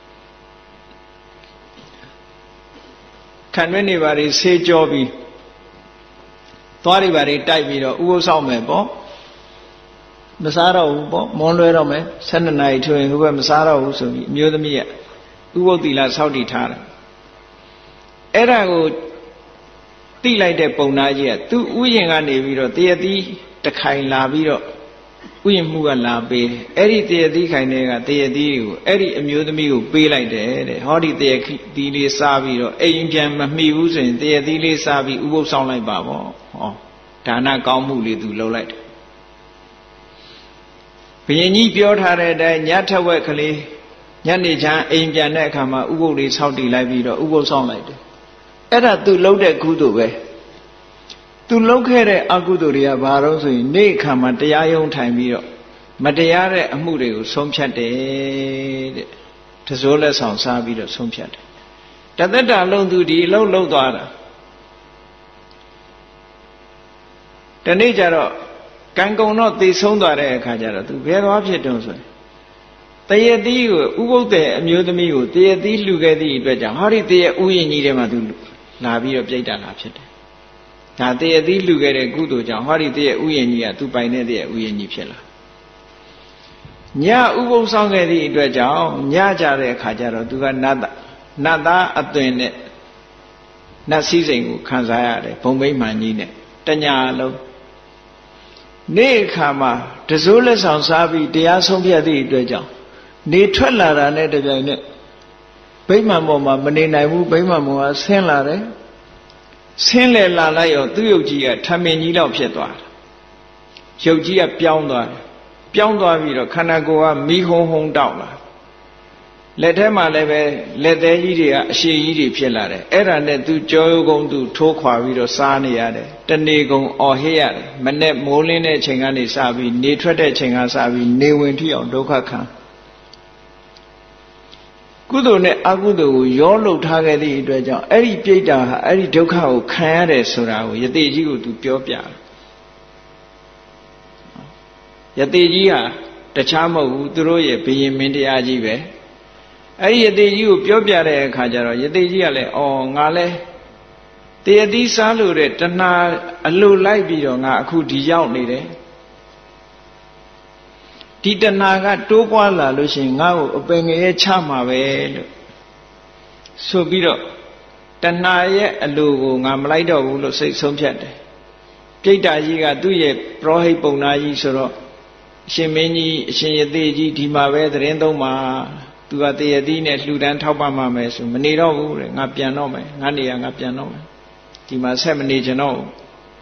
Can anybody say Joby? Thought anybody type Viro, Ubo Salmebo? Masara Ubo, Monrome, send a night to him who were Masara Uso, near the Mia. Ubo di la Saudi Tara. Era would tea like that Bonagia, two Uyanga Neviro, Deadi, the Kain Laviro, Uyamuga Labe, Eddie Deadi Kainega, Deadi, Eddie amuse me who be like that, Howdy there, Dili Savio, Angel Mahmius, and Deadi Savi, Ubo sound like Babo, oh, Tana Gaumuli do low light. Pini Piot had a Yata Wakali, Yanija, Angel Nakama, Ubo is how the Laviro, Ubo sound like. အဲ့ဒါသူလှုပ်တဲ့ကုသိုလ်ပဲသူလှုပ်ခဲ့တဲ့အကုသိုလ်တွေကဘာလို့ဆိုရင်နေ့ခါမှာတရားယုံထိုင်ပြီးတော့မတရားတဲ့အမှုတွေကိုဆုံးဖြတ်တယ်တဲ့တစိုးလက်ဆောင်စားပြီးတော့ဆုံးဖြတ်တယ်တသက်တာလုံးသူဒီလှုပ်သွားတာဒီနေ့ကျတော့ကံကုံတော့သိဆုံးသွားတဲ့အခါကျတော့သူဘယ်သွားဖြစ်တုံးဆိုရင်တရတိကိုဥပုသ္တေအမျိုးသမီးကိုတရတိလှူခဲ့သည့်အတွက်ကြောင့်ဟောဒီတရဥယျာဉ်ကြီးထဲမှာသူလာပြီးတော့ပြိတ္တာလာဖြစ်တယ်ဒါတရတိလှူခဲ့တဲ့ကုသိုလ်ကြောင့်ဟောဒီတရဥယျာဉ်ကြီးကသူပိုင်တဲ့တရဥယျာဉ်ကြီးဖြစ်လာညဥပုသ်ဆောင်ခဲ့သည့်အတွက်ကြောင့်ညကြတဲ့အခါကျတော့သူကနတ်သားအသွင်နဲ့နတ်စည်းစိမ်ကိုခံစားရတယ်ဘုံမိမ့်မှန်ကြီးနဲ့တညာလုံးနေ့အခါမှာတစိုးလက်ဆောင်စားပြီးတရားဆုံးဖြတ်သည့်အတွက်ကြောင့်နေထွက်လာတာနဲ့တပြိုင်နက်ဗိမာန်ပေါ်မှာမနေနိုင်ဘူးဗိမာန်ပေါ်ကဆင်းလာတယ်ဆင်းလေလာလိုက်ရောသူ့ရုပ်ကြီးကထမင်းကြီးလောက်ဖြစ်သွားတယ်ရုပ်ကြီးကပြောင်းသွားတယ်ပြောင်းသွားပြီးတော့ခန္ဓာကိုယ်ကမီးဟုံဟုံတောက်လာလက်ထဲမှာလည်းပဲလက်သေးကြီးတွေကအရှည်ကြီးတွေဖြစ်လာတယ်အဲ့ဒါနဲ့သူကြောရုံကုန်းသူထိုးခွာပြီးတော့စားနေရတယ်တဏီကုံအော်ဟစ်ရတယ်မနဲ့မိုးလင်းတဲ့အချိန်ကနေစပြီးနေထွက်တဲ့အချိန်ကစပြီးနေဝင်ထိအောင်ဒုက္ခခံကုသိုလ်နဲ့အကုသိုလ်ကိုရောလှုပ်ထားခဲ့သည့်အတွက်ကြောင့်အဲ့ဒီပြိတ္တာဟာအဲ့ဒီဒုက္ခကိုခံရတယ်ဆိုတာကိုယတိကြီးကိုသူပြောပြတယ်ယတိကြီးဟာတခြားမဟုတ်ဘူးသူတို့ရဲ့ဘုရင်မင်းတရားကြီးပဲအဲ့ဒီယတိကြီးကိုပြောပြတဲ့အခါကျတော့ယတိကြီးကလည်းအော်ငါလဲတရတိစားလို့တဲ့တဏှာအလိုလိုက်ပြီးတော့ငါအခုဒီရောက်နေတယ်ဒီတဏှာကတိုးပွားလာလို့ရှိရင်ငါ့ကိုအပင်ငရဲချမှာပဲလို့ဆိုပြီးတော့တဏှာရဲ့အလိုကိုငါမလိုက်တော့ဘူးလို့စိတ်ဆုံးဖြတ်တယ်ပြိတ္တာကြီးကသူ့ရဲ့ပရောဟိတ်ပုံနာကြီးဆိုတော့အရှင်မင်းကြီးအရှင်ယတိကြီးဒီမှာပဲသတင်းသုံးပါသူကတရတိနဲ့လှူဒန်းထောက်ပံ့မှာမယ်ဆိုမနေတော့ဘူးတဲ့ငါပြန်တော့မယ်ငါနေရငါပြန်တော့မယ်ဒီမှာဆက်မနေချင်တော့ဘူး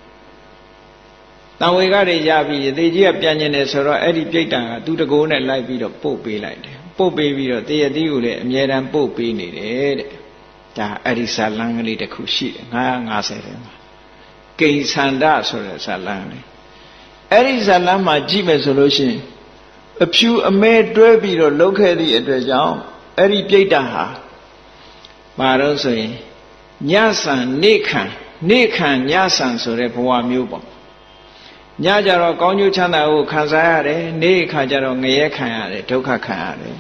တန်ဝေကတွေရပြီးယတိကြီးကပြန်ကျင်တယ်ဆိုတော့အဲ့ဒီပြိတ္တာကသူတကိုးနဲ့လိုက်ပြီးတော့ပို့ပေးလိုက်တယ်ပို့ပေးပြီးတော့တရတိကိုလည်းအမြဲတမ်းပို့ပေးနေတယ်တဲ့ဒါအဲ့ဒီဇာလန်းကလေးတစ်ခုရှိတယ်950ထဲမှာကိဉ္စန္ဒဆိုတဲ့ဇာလန်းလေးအဲ့ဒီဇာလန်းမှာကြည့်မယ်ဆိုလို့ရှိရင်အဖြူအမဲတွဲပြီးတော့လှုပ်ခဲ့သည့်အတွက်ကြောင့်အဲ့ဒီပြိတ္တာဟာဘာလို့ဆိုရင်ညဆံနေခံညဆံဆိုတဲ့ဘဝမျိုးပေါ့ညကြတော့ကောင်းကျိုးချမ်းသာကိုခံစားရတယ်နေ့ခါကျတော့ငရဲခံရတယ်ဒုက္ခခံရတယ်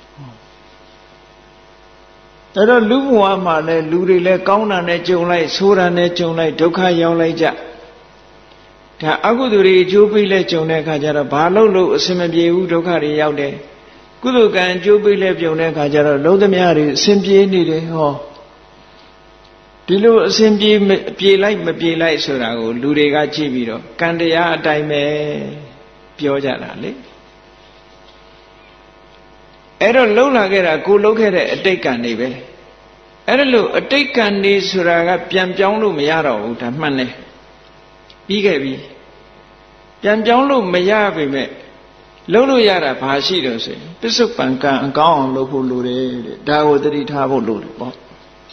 ဒါတော့လူဘဝမှာလည်းလူတွေလည်းကောင်းတာနဲ့ကြုံလိုက်ဆိုးတာနဲ့ကြုံလိုက်ဒုက္ခရောက်လိုက်ကြဒါအကုသိုလ်တွေအကျိုးပေးလဲကြုံတဲ့အခါကျတော့ဘာလို့အစင်မပြေဘူးဒုက္ခတွေရောက်တယ်ကုသိုလ်ကံအကျိုးပေးလဲပြုံတဲ့အခါကျတော့လုံးသမျှတွေအစင်ပြေနေတယ်ဟောဒီလိုအစင်ပြေလိုက်မပြေလိုက်ဆိုတာကိုလူတွေကကြည့်ပြီးတော့ကံတရားအတိုင်းပဲပြောကြတာလေအဲ့တော့လှုပ်လာခဲ့တာကိုလှုပ်ခဲ့တဲ့အတိတ်ကံတွေပဲအဲ့ဒါလို့အတိတ်ကံတွေဆိုတာကပြန်ပြောင်းလို့မရတော့ဘူးဒါမှန်တယ်ပြီးခဲ့ပြီပြန်ပြောင်းလို့မရပေမဲ့လှုပ်လို့ရတာဘာရှိတော့ဆိုရင်ပစ္စုပန်ကံအကောင်းအောင်လုပ်ဖို့လိုတယ်တဲ့ဒါကိုသတိထားဖို့လိုတယ်ပေါ့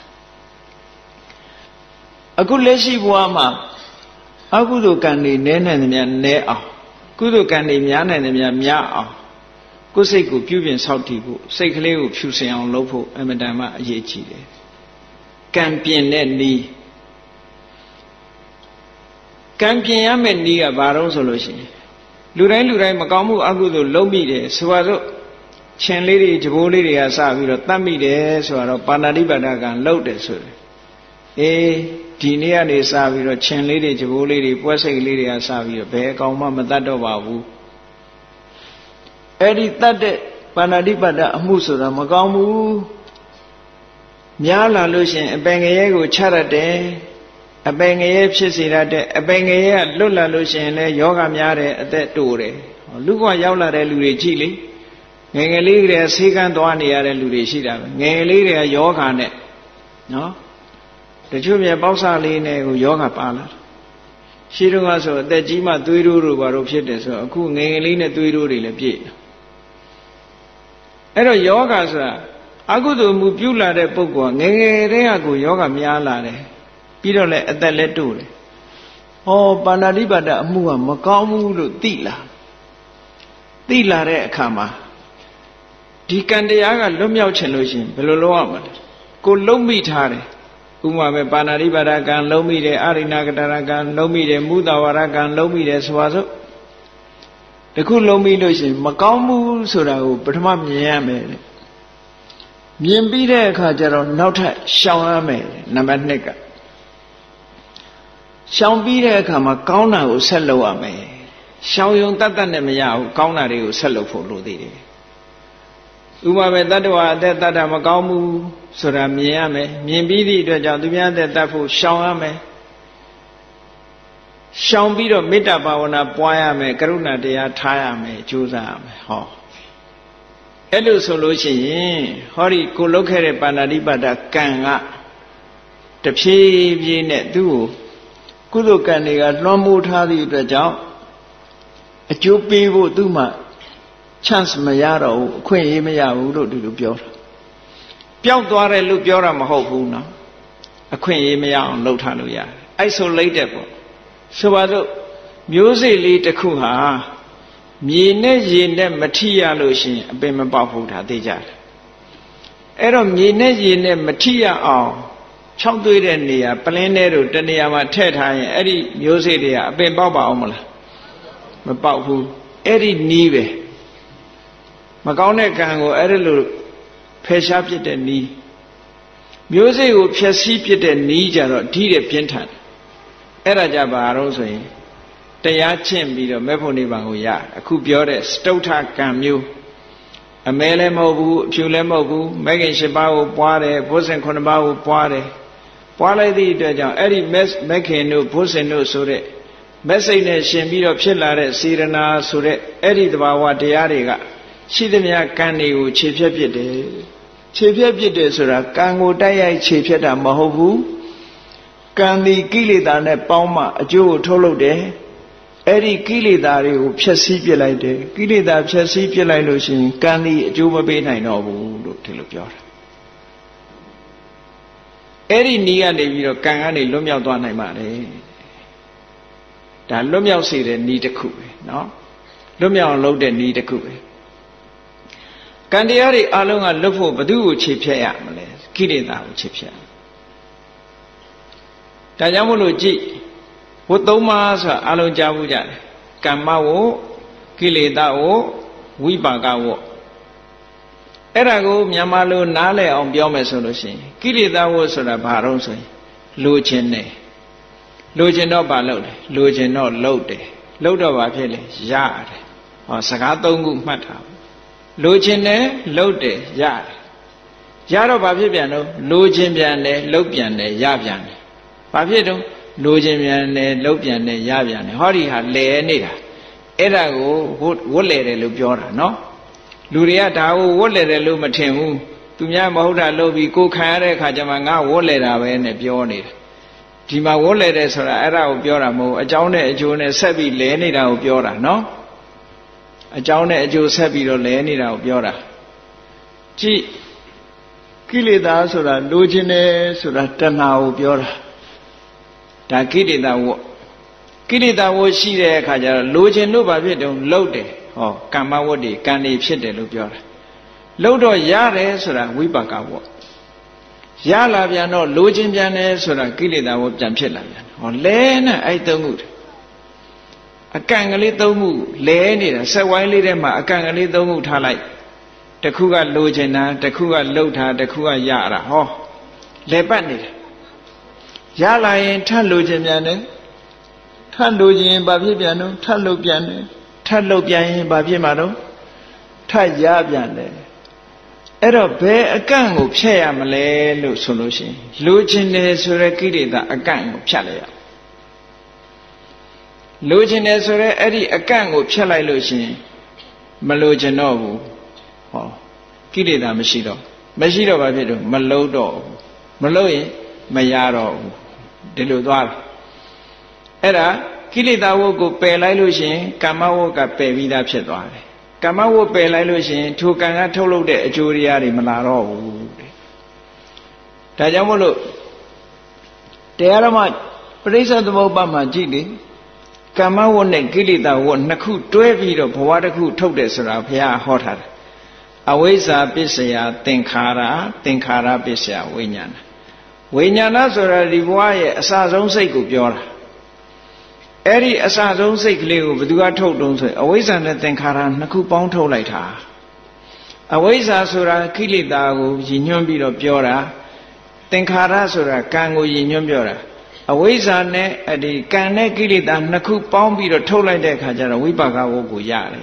အခုလက်ရှိဘဝမှာအကုသိုလ်ကံတွေနည်းနိုင်သမျှနည်းအောင်ကုသိုလ်ကံတွေများနိုင်သမျှများအောင်ကိုယ်စိတ်ကိုပြုပြင်ဆောက်တည်ဖို့စိတ်ကလေးကိုဖြူစင်အောင်လုပ်ဖို့အမှန်တမ်းအရေးကြီးတယ်ကံပြင်တဲ့နည်းကံပြင်ရမယ့်နည်းကဘာတော့ဆိုလို့ရှိရင်လူတိုင်းမကောင်းမှုအကုသိုလ်လုပ်မိတယ်ဆိုတော့ခြင်လေးတွေကြဘိုးလေးတွေကစပြီးတော့တတ်မိတယ်ဆိုတော့ပါဏာတိပါဒကံလုပ်တယ်ဆိုတယ်အေးဒီနေ့ကနေစပြီးတော့ခြင်လေးတွေကြဘိုးလေးတွေပွဲစိတ်လေးတွေကစပြီးတော့ဘယ်အကောင်မှမတတ်တော့ပါဘူးအဲ့ဒီတတ်တဲ့ပါဏာတိပါဒအမှုဆိုတာမကောင်းဘူးများလာလို့ရှိရင်အပင်ငရဲကိုချရတဲ့ အပင်ငရဲဖြစ်စေရတဲ့အပင်ငရဲကလွတ်လာလို့ရှိရင်လည်းယောဂများတယ်အသက်တိုးတယ်လူကရောက်လာတဲ့လူတွေကြည့်လေငယ်ငယ်လေးကလေးဆေးကန်းသွားနေရတဲ့လူတွေရှိတာပဲငယ်ငယ်လေးတွေကယောဂနဲ့နော်တချို့မြေပေါက်စလေးနဲ့ကိုယောဂပါလာရှိတော့ကဆိုအသက်ကြီးမှသွေးတိုးတို့ဘာလို့ဖြစ်တယ်ဆိုတော့အခုငယ်ငယ်လေးနဲ့သွေးတိုးတွေလည်းပြည့်အဲ့တော့ယောဂဆိုတာကုသိုလ်မှုပြုလာတဲ့ပုဂ္ဂိုလ်ကငယ်ငယ်တည်းကကိုယောဂများလာတယ်ပြီးတော့လည်းအသက်လည်းတိုးတယ်ဟောပါဏာတိပါဒအမှုကမကောင်းဘူးလို့သိလာတဲ့အခါမှာဒီကံတရားကလွတ်မြောက်ချင်လို့ရှိရင်ဘယ်လိုလုပ်ရမလဲကိုလုံးမိထားတယ်ဥပမာပဲပါဏာတိပါဒကံလုံးမိတယ်အာရိဏကတရကံလုံးမိတယ်မုဒဝရကံလုံးမိတယ်ဆိုပါစို့တခုလုံးမိလို့ရှိရင်မကောင်းဘူးဆိုတာကိုပထမမြင်ရမယ်မြင်ပြီးတဲ့အခါကျတော့နောက်ထပ်ရှောင်ရမယ်နံပါတ်2ကရှောင်ပြီးတဲ့အခါမှာကောင်းတာကိုဆက်လုပ်ရမယ်ရှောင်ယုံတတ်နဲ့မရဘူးကောင်းတာတွေကိုဆက်လုပ်ဖို့လိုသေးတယ်ဥပမာပဲတတ္တဝါအသက်တတ်တာမကောင်းဘူးဆိုတာမြင်ရမယ်မြင်ပြီးသည့်အတွက်ကြောင့်သူများအသက်တတ်ဖို့ရှောင်ရမယ်ရှောင်ပြီးတော့မေတ္တာဘာဝနာပွားရမယ်ကရုဏာတရားထားရမယ်ကြိုးစားရမယ်ဟောအဲ့လိုဆိုလို့ရှိရင်ဟောဒီကိုလုတ်ခဲ့တဲ့ပါဏာတိပါဒကံကတဖြည်းဖြည်းနဲ့သူ့ကိုကုသိုလ်ကံတွေကလွှမ်းမိုးထားသည့်အတွက်ကြောင့်အကျိုးပေးဖို့သူ့မှာ chance မရတော့ဘူးအခွင့်အရေးမရဘူးလို့ဒီလိုပြောတာပျောက်သွားတယ်လို့ပြောတာမဟုတ်ဘူးနော်အခွင့်အရေးမရအောင်လုပ်ထားလို့ရတယ် isolated ပေါ့ဆိုပါစို့မျိုးစေ့လေးတစ်ခုဟာမြေနဲ့ရေနဲ့မထိရလို့ရှိရင်အပင်မပေါက်ဘူးဒါသိကြတယ်အဲ့တော့မြေနဲ့ရေနဲ့မထိရအောင်ခြောက်သွေးတဲ့နေရာပလင်းထဲတို့တနေရာမှာထည့်ထားရင်အဲ့ဒီမျိုးစေ့တွေကအပင်ပေါက်ပါအောင်မလားမပေါက်ဘူးအဲ့ဒီနီးပဲမကောင်းတဲ့ကံကိုအဲ့ဒါလိုဖယ်ရှားပြစ်တဲ့နီးမျိုးစေ့ကိုဖျက်ဆီးပြစ်တဲ့နီးကြတော့ဓိတဲ့ပြင်းထန်အဲ့ဒါကြပါတော့ဆိုရင်တရားကျင့်ပြီးတော့မေဖို့နိဗ္ဗာန်ကိုရအခုပြောတဲ့စတုထကံမျိုးအမဲလည်းမဟုတ်ဘူးအဖြူလည်းမဟုတ်ဘူးမဲခင်၈ပါးကိုပွားတယ်ဘုဇင်9ပါးကိုပွားတယ်ပွားလိုက်သည့်အတွက်ကြောင့်အဲ့ဒီမဲခင်တို့ဘုဇင်တို့ဆိုတဲ့မက်စိတ်နဲ့ရှင်ပြီးတော့ဖြစ်လာတဲ့စေရနာဆိုတဲ့အဲ့ဒီသဘာဝတရားတွေကရှိသမျှကံတွေကိုခြေဖြတ်ပစ်တယ်ခြေဖြတ်ပစ်တယ်ဆိုတာကံကိုတိုက်ရိုက်ခြေဖြတ်တာမဟုတ်ဘူးကံဒီကိလေသာနဲ့ပေါင်းမှအကျိုးကိုထုတ်လုပ်တယ်အဲ့ဒီကိလေသာတွေကိုဖျက်ဆီးပစ်လိုက်တယ်ကိလေသာဖျက်ဆီးပစ်လိုက်လို့ရှိရင်ကံဒီအကျိုးမပေးနိုင်တော့ဘူးလို့ဒီလိုပြောတာအဲ့ဒီနီးကနေပြီးတော့ကံကနေလွတ်မြောက်သွားနိုင်ပါတယ်ဒါလွတ်မြောက်စေတဲ့နီးတစ်ခုပဲเนาะလွတ်မြောက်အောင်လုပ်တဲ့နီးတစ်ခုပဲကံတရားတွေအလုံးကလွတ်ဖို့ဘယ်သူ့ကိုခြေဖြတ်ရမလဲကိလေသာကိုခြေဖြတ်ဒါကြောင့်မို့လို့ကြည့်ဝတ်သုံးပါးဆိုတာအလုံးကြားဘူးကြတယ်ကမ္မဝကိလေသာဝဝိပါကဝအဲ့ဒါကိုမြန်မာလိုနားလည်အောင်ပြောမယ်ဆိုလို့ရှိရင်ကိလေသာဝဆိုတာဘာတော့ဆိုရင်လိုချင်တယ်လိုချင်တော့ဘာလုပ်တယ်လိုချင်တော့လုပ်တယ်လုပ်တော့ဘာဖြစ်လဲရတယ်ဟောစကား၃ခုမှတ်ထားလိုချင်တယ်လုပ်တယ်ရတယ်ရတော့ဘာဖြစ်ပြန်တော့လိုချင်ပြန်တယ်လုပ်ပြန်တယ်ရပြန်တယ်ဘာဖြစ်တော့လိုချင်ပြန်တယ်လုပ်ပြန်တယ်ရပြန်တယ်ဟောဒီဟာလဲနေတာအဲ့ဒါကိုဝတ်လဲတယ်လို့ပြောတာနော်လူတွေကဒါကိုဝတ်လဲတယ်လို့မထင်ဘူးသူများမဟုတ်တာလုပ်ပြီးကိုခံရတဲ့အခါကျမှငါဝတ်လဲတာပဲနဲ့ပြောနေတာဒီမှာဝတ်လဲတယ်ဆိုတာအဲ့ဒါကိုပြောတာမဟုတ်အကြောင်းနဲ့အကျိုးနဲ့ဆက်ပြီးလဲနေတာကိုပြောတာနော်အကြောင်းနဲ့အကျိုးဆက်ပြီးတော့လဲနေတာကိုပြောတာကြည့်ကိလေသာဆိုတာလိုချင်တယ်ဆိုတာတဏှာကိုပြောတာဒါကိလေသာဝကိလေသာဝရှိတဲ့အခါကျတော့လိုချင်လို့ဘာဖြစ်တုံးလှုပ်တယ်ဟောကမ္မဝတ္တိကံနေဖြစ်တယ်လို့ပြောတာလှုပ်တော့ရတယ်ဆိုတာဝိပါကဝရလာပြန်တော့လိုချင်ပြန်တယ်ဆိုတာကိလေသာဝပြန်ဖြစ်လာပြန်ဟောလဲနဲ့အဲ့သုံးခုအကန့်ကလေးသုံးခုလဲနေတာဆက်ဝိုင်းလေးထဲမှာအကန့်ကလေးသုံးခုထားလိုက်တစ်ခုကလိုချင်တာတစ်ခုကလှုပ်တာတစ်ခုကရတာဟောလဲပတ်နေတယ်ရလာရင်ထပ်လိုချင်ပြန်တယ်ထပ်လိုချင်ရင်ဘာဖြစ်ပြန်တော့ထပ်လှုပ်ပြန်တယ်ထပ်လှုပ်ပြန်ရင်ဘာဖြစ်မှာတော့ထပ်ရပြန်တယ်အဲ့တော့ဘယ်အကန့်ကိုဖြတ်ရမလဲလို့ဆိုလို့ရှိရင်လိုချင်တယ်ဆိုတဲ့ကိလေသာအကန့်ကိုဖြတ်လိုက်ရလိုချင်တယ်ဆိုတဲ့အဲ့ဒီအကန့်ကိုဖြတ်လိုက်လို့ရှိရင်မလိုချင်တော့ဘူးဟောကိလေသာမရှိတော့ဘာဖြစ်တော့မလှုပ်တော့ဘူးမလှုပ်ရင်မရတော့ဘူးဒီလိုသွားတယ်အဲ့ဒါကိလေသာဝတ်ကိုပယ်လိုက်လို့ရှိရင်ကမ္မဝတ်ကပယ်ပြီးသားဖြစ်သွားတယ်ကမ္မဝတ်ပယ်လိုက်လို့ရှိရင်ထိုကံကထုတ်လုပ်တဲ့အကျိုးတရားတွေမလာတော့ဘူးဒါကြောင့်မို့လို့တရားဓမ္မပရိစ္ဆေသမုပ္ပါမှာကြည့်လေကာမဝတ်နဲ့ကိလေသာဝတ်နှစ်ခုတွဲပြီးတော့ဘဝတစ်ခုထုတ်တယ်ဆိုတာဘုရားဟောထားတယ်အဝိဇ္ဇာပစ္စယသင်္ခါရသင်္ခါရပစ္စယဝိညာဏဝိညာဏဆိုတာဒီဘဝရဲ့အစဆုံးစိတ်ကိုပြောတာအဲ့ဒီအစဆုံးစိတ်ကလေးကိုဘယ်သူကထုတ်တုံးဆိုရင်အဝိဇ္ဇာနဲ့သင်္ခါရနှစ်ခုပေါင်းထုတ်လိုက်တာအဝိဇ္ဇာဆိုတာကိလေသာကိုရည်ညွှန်းပြီးတော့ပြောတာသင်္ခါရဆိုတာကံကိုရည်ညွှန်းပြောတာအဝိဇ္ဇာနဲ့ဒီကံနဲ့ကိလေသာနှစ်ခုပေါင်းပြီးတော့ထုတ်လိုက်တဲ့အခါကျတော့ဝိပါကဝတ်ကိုရတယ်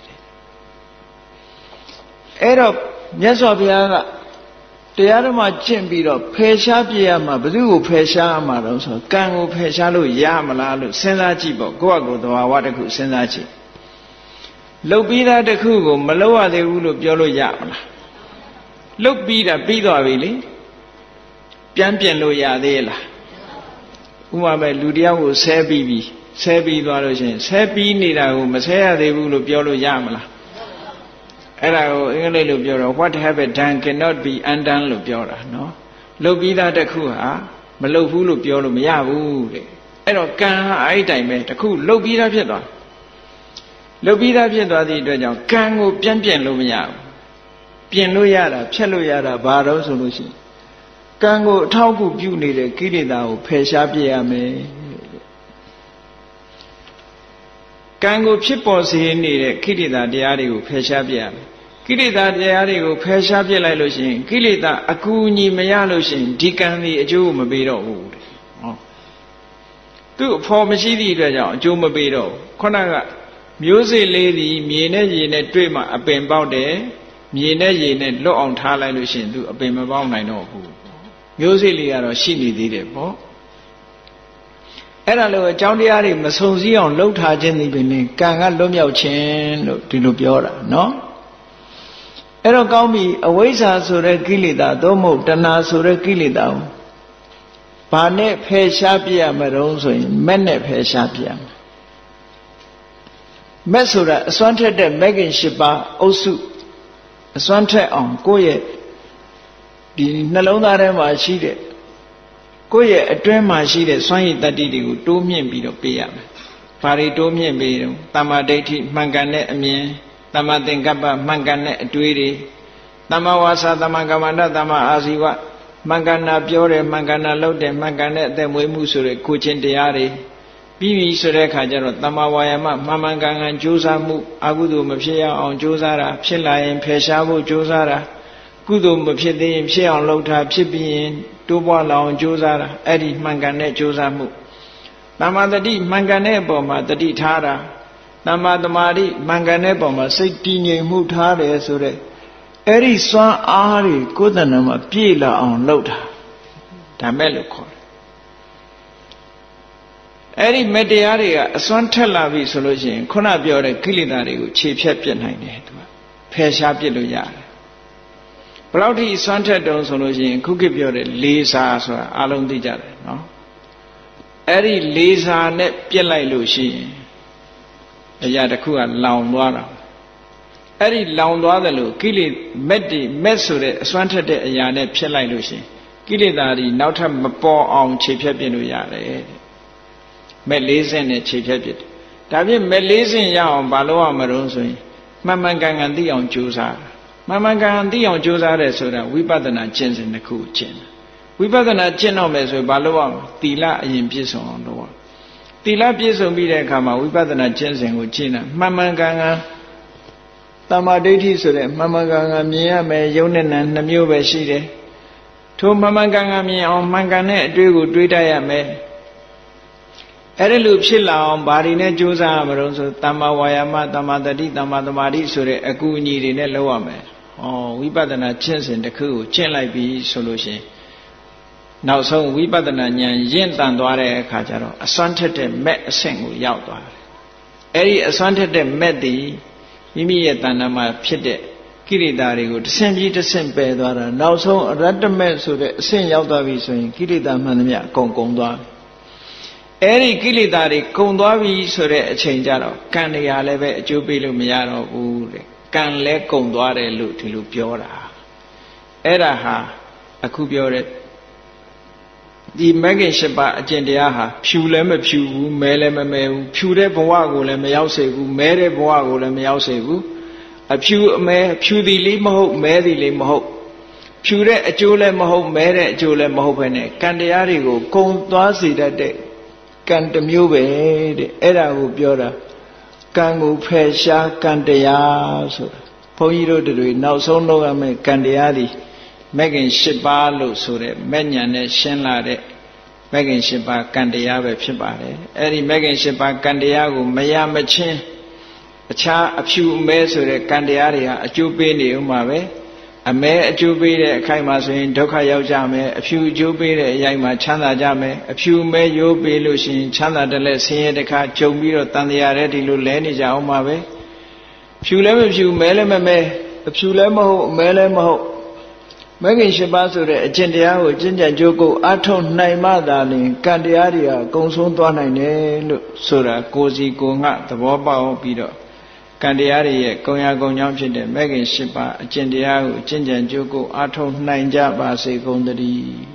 အဲ့တော့မြတ်စွာဘုရားကတရားဓမ္မကျင့်ပြီးတော့ဖယ်ရှားပြရမှာဘယ်သူကိုဖယ်ရှားရမှာတော့ဆိုကံကိုဖယ်ရှားလို့ရမလားလို့စဉ်းစားကြည့်ပေါ့ကိုယ့်အကိုယ်သဘာဝတစ်ခုစဉ်းစားကြည့်လှုပ်ပြီးသားတစ်ခုကိုမလှုပ်ရသေးဘူးလို့ပြောလို့ရမလားလှုပ်ပြီးတာပြီးသွားပြီလေပြန်ပြင်လို့ရသေးလားဥပမာပဲလူတယောက်ကိုဆဲပြီးသွားလို့ရှိရင်ဆဲပြီးနေတာကိုမဆဲရသေးဘူးလို့ပြောလို့ရမလားအဲ့ဒါကိုအင်္ဂလိပ်လိုပြောတော့ what have been done cannot be undone လို့ပြောတာနော်လှုပ်ပြီးသားတစ်ခုဟာမလှုပ်ဘူးလို့ပြောလို့မရဘူးတဲ့အဲ့တော့ကံဟာအဲ့ဒီတိုင်ပဲတစ်ခုလှုပ်ပြီးသားဖြစ်သွားလှုပ်ပြီးသားဖြစ်သွားသည့်အတွက်ကြောင့်ကံကိုပြန်ပြင်လို့မရဘူးပြင်လို့ရတာဖြတ်လို့ရတာဘာတော့ဆိုလို့ရှိရင်ကံကိုအထောက်အကူပြုနေတဲ့ကိလေသာကိုဖယ်ရှားပြရမယ်ကံကိုဖြစ်ပေါ်စေနေတဲ့ကိလေသာတရားတွေကိုဖယ်ရှားပြရမယ်ကိလေသာတရားတွေကိုဖယ်ရှားပြလိုက်လို့ရှိရင်ကိလေသာအကူအညီမရလို့ရှိရင်ဒီကံဒီအကျိုးမပေးတော့ဘူးတဲ့ဟောသူ့အဖို့မရှိသည့်အတွက်ကြောင့်အကျိုးမပေးတော့ခုနကမျိုးစေ့လေးဒီမြေနဲ့ရေနဲ့တွေ့မှအပင်ပေါက်တယ်မြေနဲ့ရေနဲ့လွတ်အောင်ထားလိုက်လို့ရှိရင်သူအပင်မပေါက်နိုင်တော့ဘူးမျိုးစေ့လေးကတော့ရှိနေသေးတယ်ပေါ့အဲ့ဒါလို့အကြောင်းတရားတွေမဆုံစည်းအောင်လှုပ်ထားခြင်းဒီပင်ကံကလွတ်မြောက်ခြင်းလို့ဒီလိုပြောတာနော်အဲ့တော့ကောင်းပြီအဝိဇ္ဇာဆိုတဲ့ကိလေသာသို့မဟုတ်တဏှာဆိုတဲ့ကိလေသာကိုဘာနဲ့ဖယ်ရှားပြရမလို့ဆိုရင်မက်နဲ့ဖယ်ရှားပြရမယ်မက်ဆိုတာအစွမ်းထက်တဲ့မဂ်ကင်၈ပါးအုပ်စုအစွမ်းထက်အောင်ကိုယ့်ရဲ့ဒီနှလုံးသားထဲမှာရှိတဲ့ကိုယ့်ရဲ့အတွင်းမှာရှိတဲ့စွမ်းရည်တတ္တိတွေကိုတိုးမြင့်ပြီးတော့ပေးရမယ်။ဘာတွေတိုးမြင့်ပေးတော့တမ္မာဒိဋ္ဌိမှန်ကန်တဲ့အမြင်တမ္မာသင်္ကပ္ပမှန်ကန်တဲ့အတွေးတွေတမ္မာဝါစာတမ္မာကမ္မန္တတမ္မာအာဇီဝမှန်ကန်တာပြောတယ်မှန်ကန်တာလုပ်တယ်မှန်ကန်တဲ့အသက်မွေးမှုဆိုတဲ့ကိုချင်းတရားတွေပြီးပြီဆိုတဲ့အခါကျတော့တမ္မာဝါယာမမှန်မှန်ကန်ကန်ကြိုးစားမှုအကုသိုလ်မဖြစ်ရအောင်ကြိုးစားတာဖြစ်လာရင်ဖယ်ရှားဖို့ကြိုးစားတာကုသိုလ်မဖြစ်သေးရင်ဖြစ်အောင်လုပ်တာဖြစ်ပြီးရင်တိုးပွားလာအောင်ကြိုးစားတာအဲ့ဒီမှန်ကန်တဲ့ကြိုးစားမှုတမ္မာတတိမှန်ကန်တဲ့အပေါ်မှာတတိထားတာတမ္မာသမာဓိမှန်ကန်တဲ့အပေါ်မှာစိတ်တည်ငြိမ်မှုထားတယ်ဆိုတဲ့အဲ့ဒီစွမ်းအားတွေကိုယ်တဏ္ဍမှာပြည့်လာအောင်လုပ်တာဒါမဲ့လို့ခေါ်တယ်အဲ့ဒီမတရားတွေကအစွမ်းထက်လာပြီဆိုလို့ရှိရင်ခုနပြောတဲ့ကိလေသာတွေကိုခြေဖြတ်ပြစ်နိုင်တယ်သူကဖယ်ရှားပြစ်လို့ရတယ်ဘယ်လောက်ထိစွမ်းထက်တုံးဆိုလို့ရှိရင်ခုခေတ်ပြောတဲ့လေးစားဆိုတာအလုံးသိကြတယ်နော်အဲ့ဒီလေးစားနဲ့ပြစ်လိုက်လို့ရှိရင်အရာတစ်ခုကလောင်သွားတာအဲ့ဒီလောင်သွားတယ်လို့ကိလေမက်တွေမက်ဆိုတဲ့အစွမ်းထက်တဲ့အရာနဲ့ဖြစ်လိုက်လို့ရှိရင်ကိလေသာတွေနောက်ထပ်မပေါ်အောင်ခြေဖြတ်ပြစ်လို့ရတယ်မက်၄ဆင့်နဲ့ခြေဖြတ်ပြစ်တယ်ဒါဖြင့်မက်၄ဆင့်ရအောင်ဘာလို့ရမလို့ဆိုရင်မှန်မှန်ကန်ကန်သိအောင်ကြိုးစားမှန်မှန်ကန်ကန်သိအောင်ကြိုးစားတယ်ဆိုတာဝိပဿနာကျင့်စဉ်တစ်ခုကျင့်ဝိပဿနာကျင့်တော့မယ်ဆိုရင်ဘာလို့ရမလဲသီလအရင်ပြည့်စုံအောင်လုပ်ရသီလပြည့်စုံပြီးတဲ့အခါမှာဝိပဿနာကျင့်စဉ်ကိုကျင့်တာမှန်မှန်ကန်ကန်တမ္မာဒိဋ္ဌိဆိုတဲ့မှန်မှန်ကန်ကန်မြင်ရမယ်ယုံနဲ့နံနှမျိုးပဲရှိတယ်ထိုမှန်မှန်ကန်ကန်မြင်အောင်မှန်ကန်တဲ့အတွေ့ကိုတွေးတတ်ရမယ်အဲ့ဒါလို့ဖြစ်လာအောင်ဘာတွေနဲ့ကြိုးစားရမလို့ဆိုတမ္မာဝါယာမတမ္မာတတိတမ္မာသမာဓိဆိုတဲ့အကူအညီတွေနဲ့လုပ်ရမယ်။ဩဝိပဿနာကျင့်စဉ်တစ်ခုကိုကျင့်လိုက်ပြီဆိုလို့ရှိရင်နောက်ဆုံးဝိပဿနာဉာဏ်ရင့်တန်သွားတဲ့အခါကျတော့အစွမ်းထက်တဲ့မက်အဆင့်ကိုရောက်သွားတယ်။အဲ့ဒီအစွမ်းထက်တဲ့မက်ဒီမိမိရဲ့တဏ္ဍာမှာဖြစ်တဲ့ကိလေသာတွေကိုတစ်ဆင့်ပြီးတစ်ဆင့်ပယ်သွားတာနောက်ဆုံးအရတ္တမက်ဆိုတဲ့အဆင့်ရောက်သွားပြီဆိုရင်ကိလေသာမှန်သမျှအကုန်ကုန်သွားအဲ့ဒီကိလေသာတွေကုန်သွားပြီဆိုတဲ့အချိန်ကျတော့ကံတရားလည်းပဲအကျိုးပေးလို့မရတော့ဘူးတဲ့ကံလည်းကုန်သွားတယ်လို့ဒီလိုပြောတာအဲ့ဒါဟာအခုပြောတဲ့ဒီမဂ္ဂင်၈ပါးအကျင့်တရားဟာဖြူလည်းမဖြူဘူးမဲလည်းမမဲဘူးဖြူတဲ့ဘဝကိုလည်းမရောက်စေဘူးမဲတဲ့ဘဝကိုလည်းမရောက်စေဘူးအဖြူအမဲဖြူသည်လေးမဟုတ်မဲသည်လေးမဟုတ်ဖြူတဲ့အကျိုးလည်းမဟုတ်မဲတဲ့အကျိုးလည်းမဟုတ်ပဲနဲ့ကံတရားတွေကိုကုံသွားစေတတ်တဲ့ကံတစ်မျိုးပဲတဲ့အဲ့ဒါကိုပြောတာကံကိုဖယ်ရှားကံတရားဆိုတာဘုန်းကြီးတို့တွေနောက်ဆုံးလုပ်ရမယ့်ကံတရားတွေမဂ္ဂင်၈ပါးလို့ဆိုတဲ့မဲ့ညာနဲ့ရှင်းလာတဲ့မဂ္ဂင်၈ပါးကံတရားပဲဖြစ်ပါတယ်အဲ့ဒီမဂ္ဂင်၈ပါးကံတရားကိုမရမချင်းအခြားအဖြူအမဲဆိုတဲ့ကံတရားတွေဟာအကျိုးပေးနေဥမှာပဲအမဲအကျိုးပေးတဲ့အခိုက်မှာဆိုရင်ဒုက္ခရောက်ကြမယ်အဖြူအကျိုးပေးတဲ့အရိုက်မှာချမ်းသာကြမယ်အဖြူမဲရိုးပေးလို့ရှိရင်ချမ်းသာတယ်လဲဆင်းရဲတစ်ခါကြုံပြီးတော့တန်တရားတဲ့ဒီလိုလဲနေကြအောင်ပါပဲဖြူလည်းမဖြူမဲလည်းမမဲအဖြူလည်းမဟုတ်အမဲလည်းမဟုတ်မဂ္ဂင်၈ပါးဆိုတဲ့အကျင့်တရားကိုကျင့်ကြံကြိုးကိုအထောက်နိုင်မှသာလျှင်ကံတရားတွေဟာအကုန်ဆုံးသွားနိုင်တယ်လို့ဆိုတာကိုယ်စီကိုယ်ငှသဘောပေါက်ပြီးတော့ကံတရားတွေရဲ့ကုံရကုံကြောင်းဖြစ်တဲ့မဂ္ဂင်၈ပါးအကျင့်တရားကိုကျင့်ကြံကြိုးကိုအထောက်နိုင်ကြပါစေကုန်သတည်း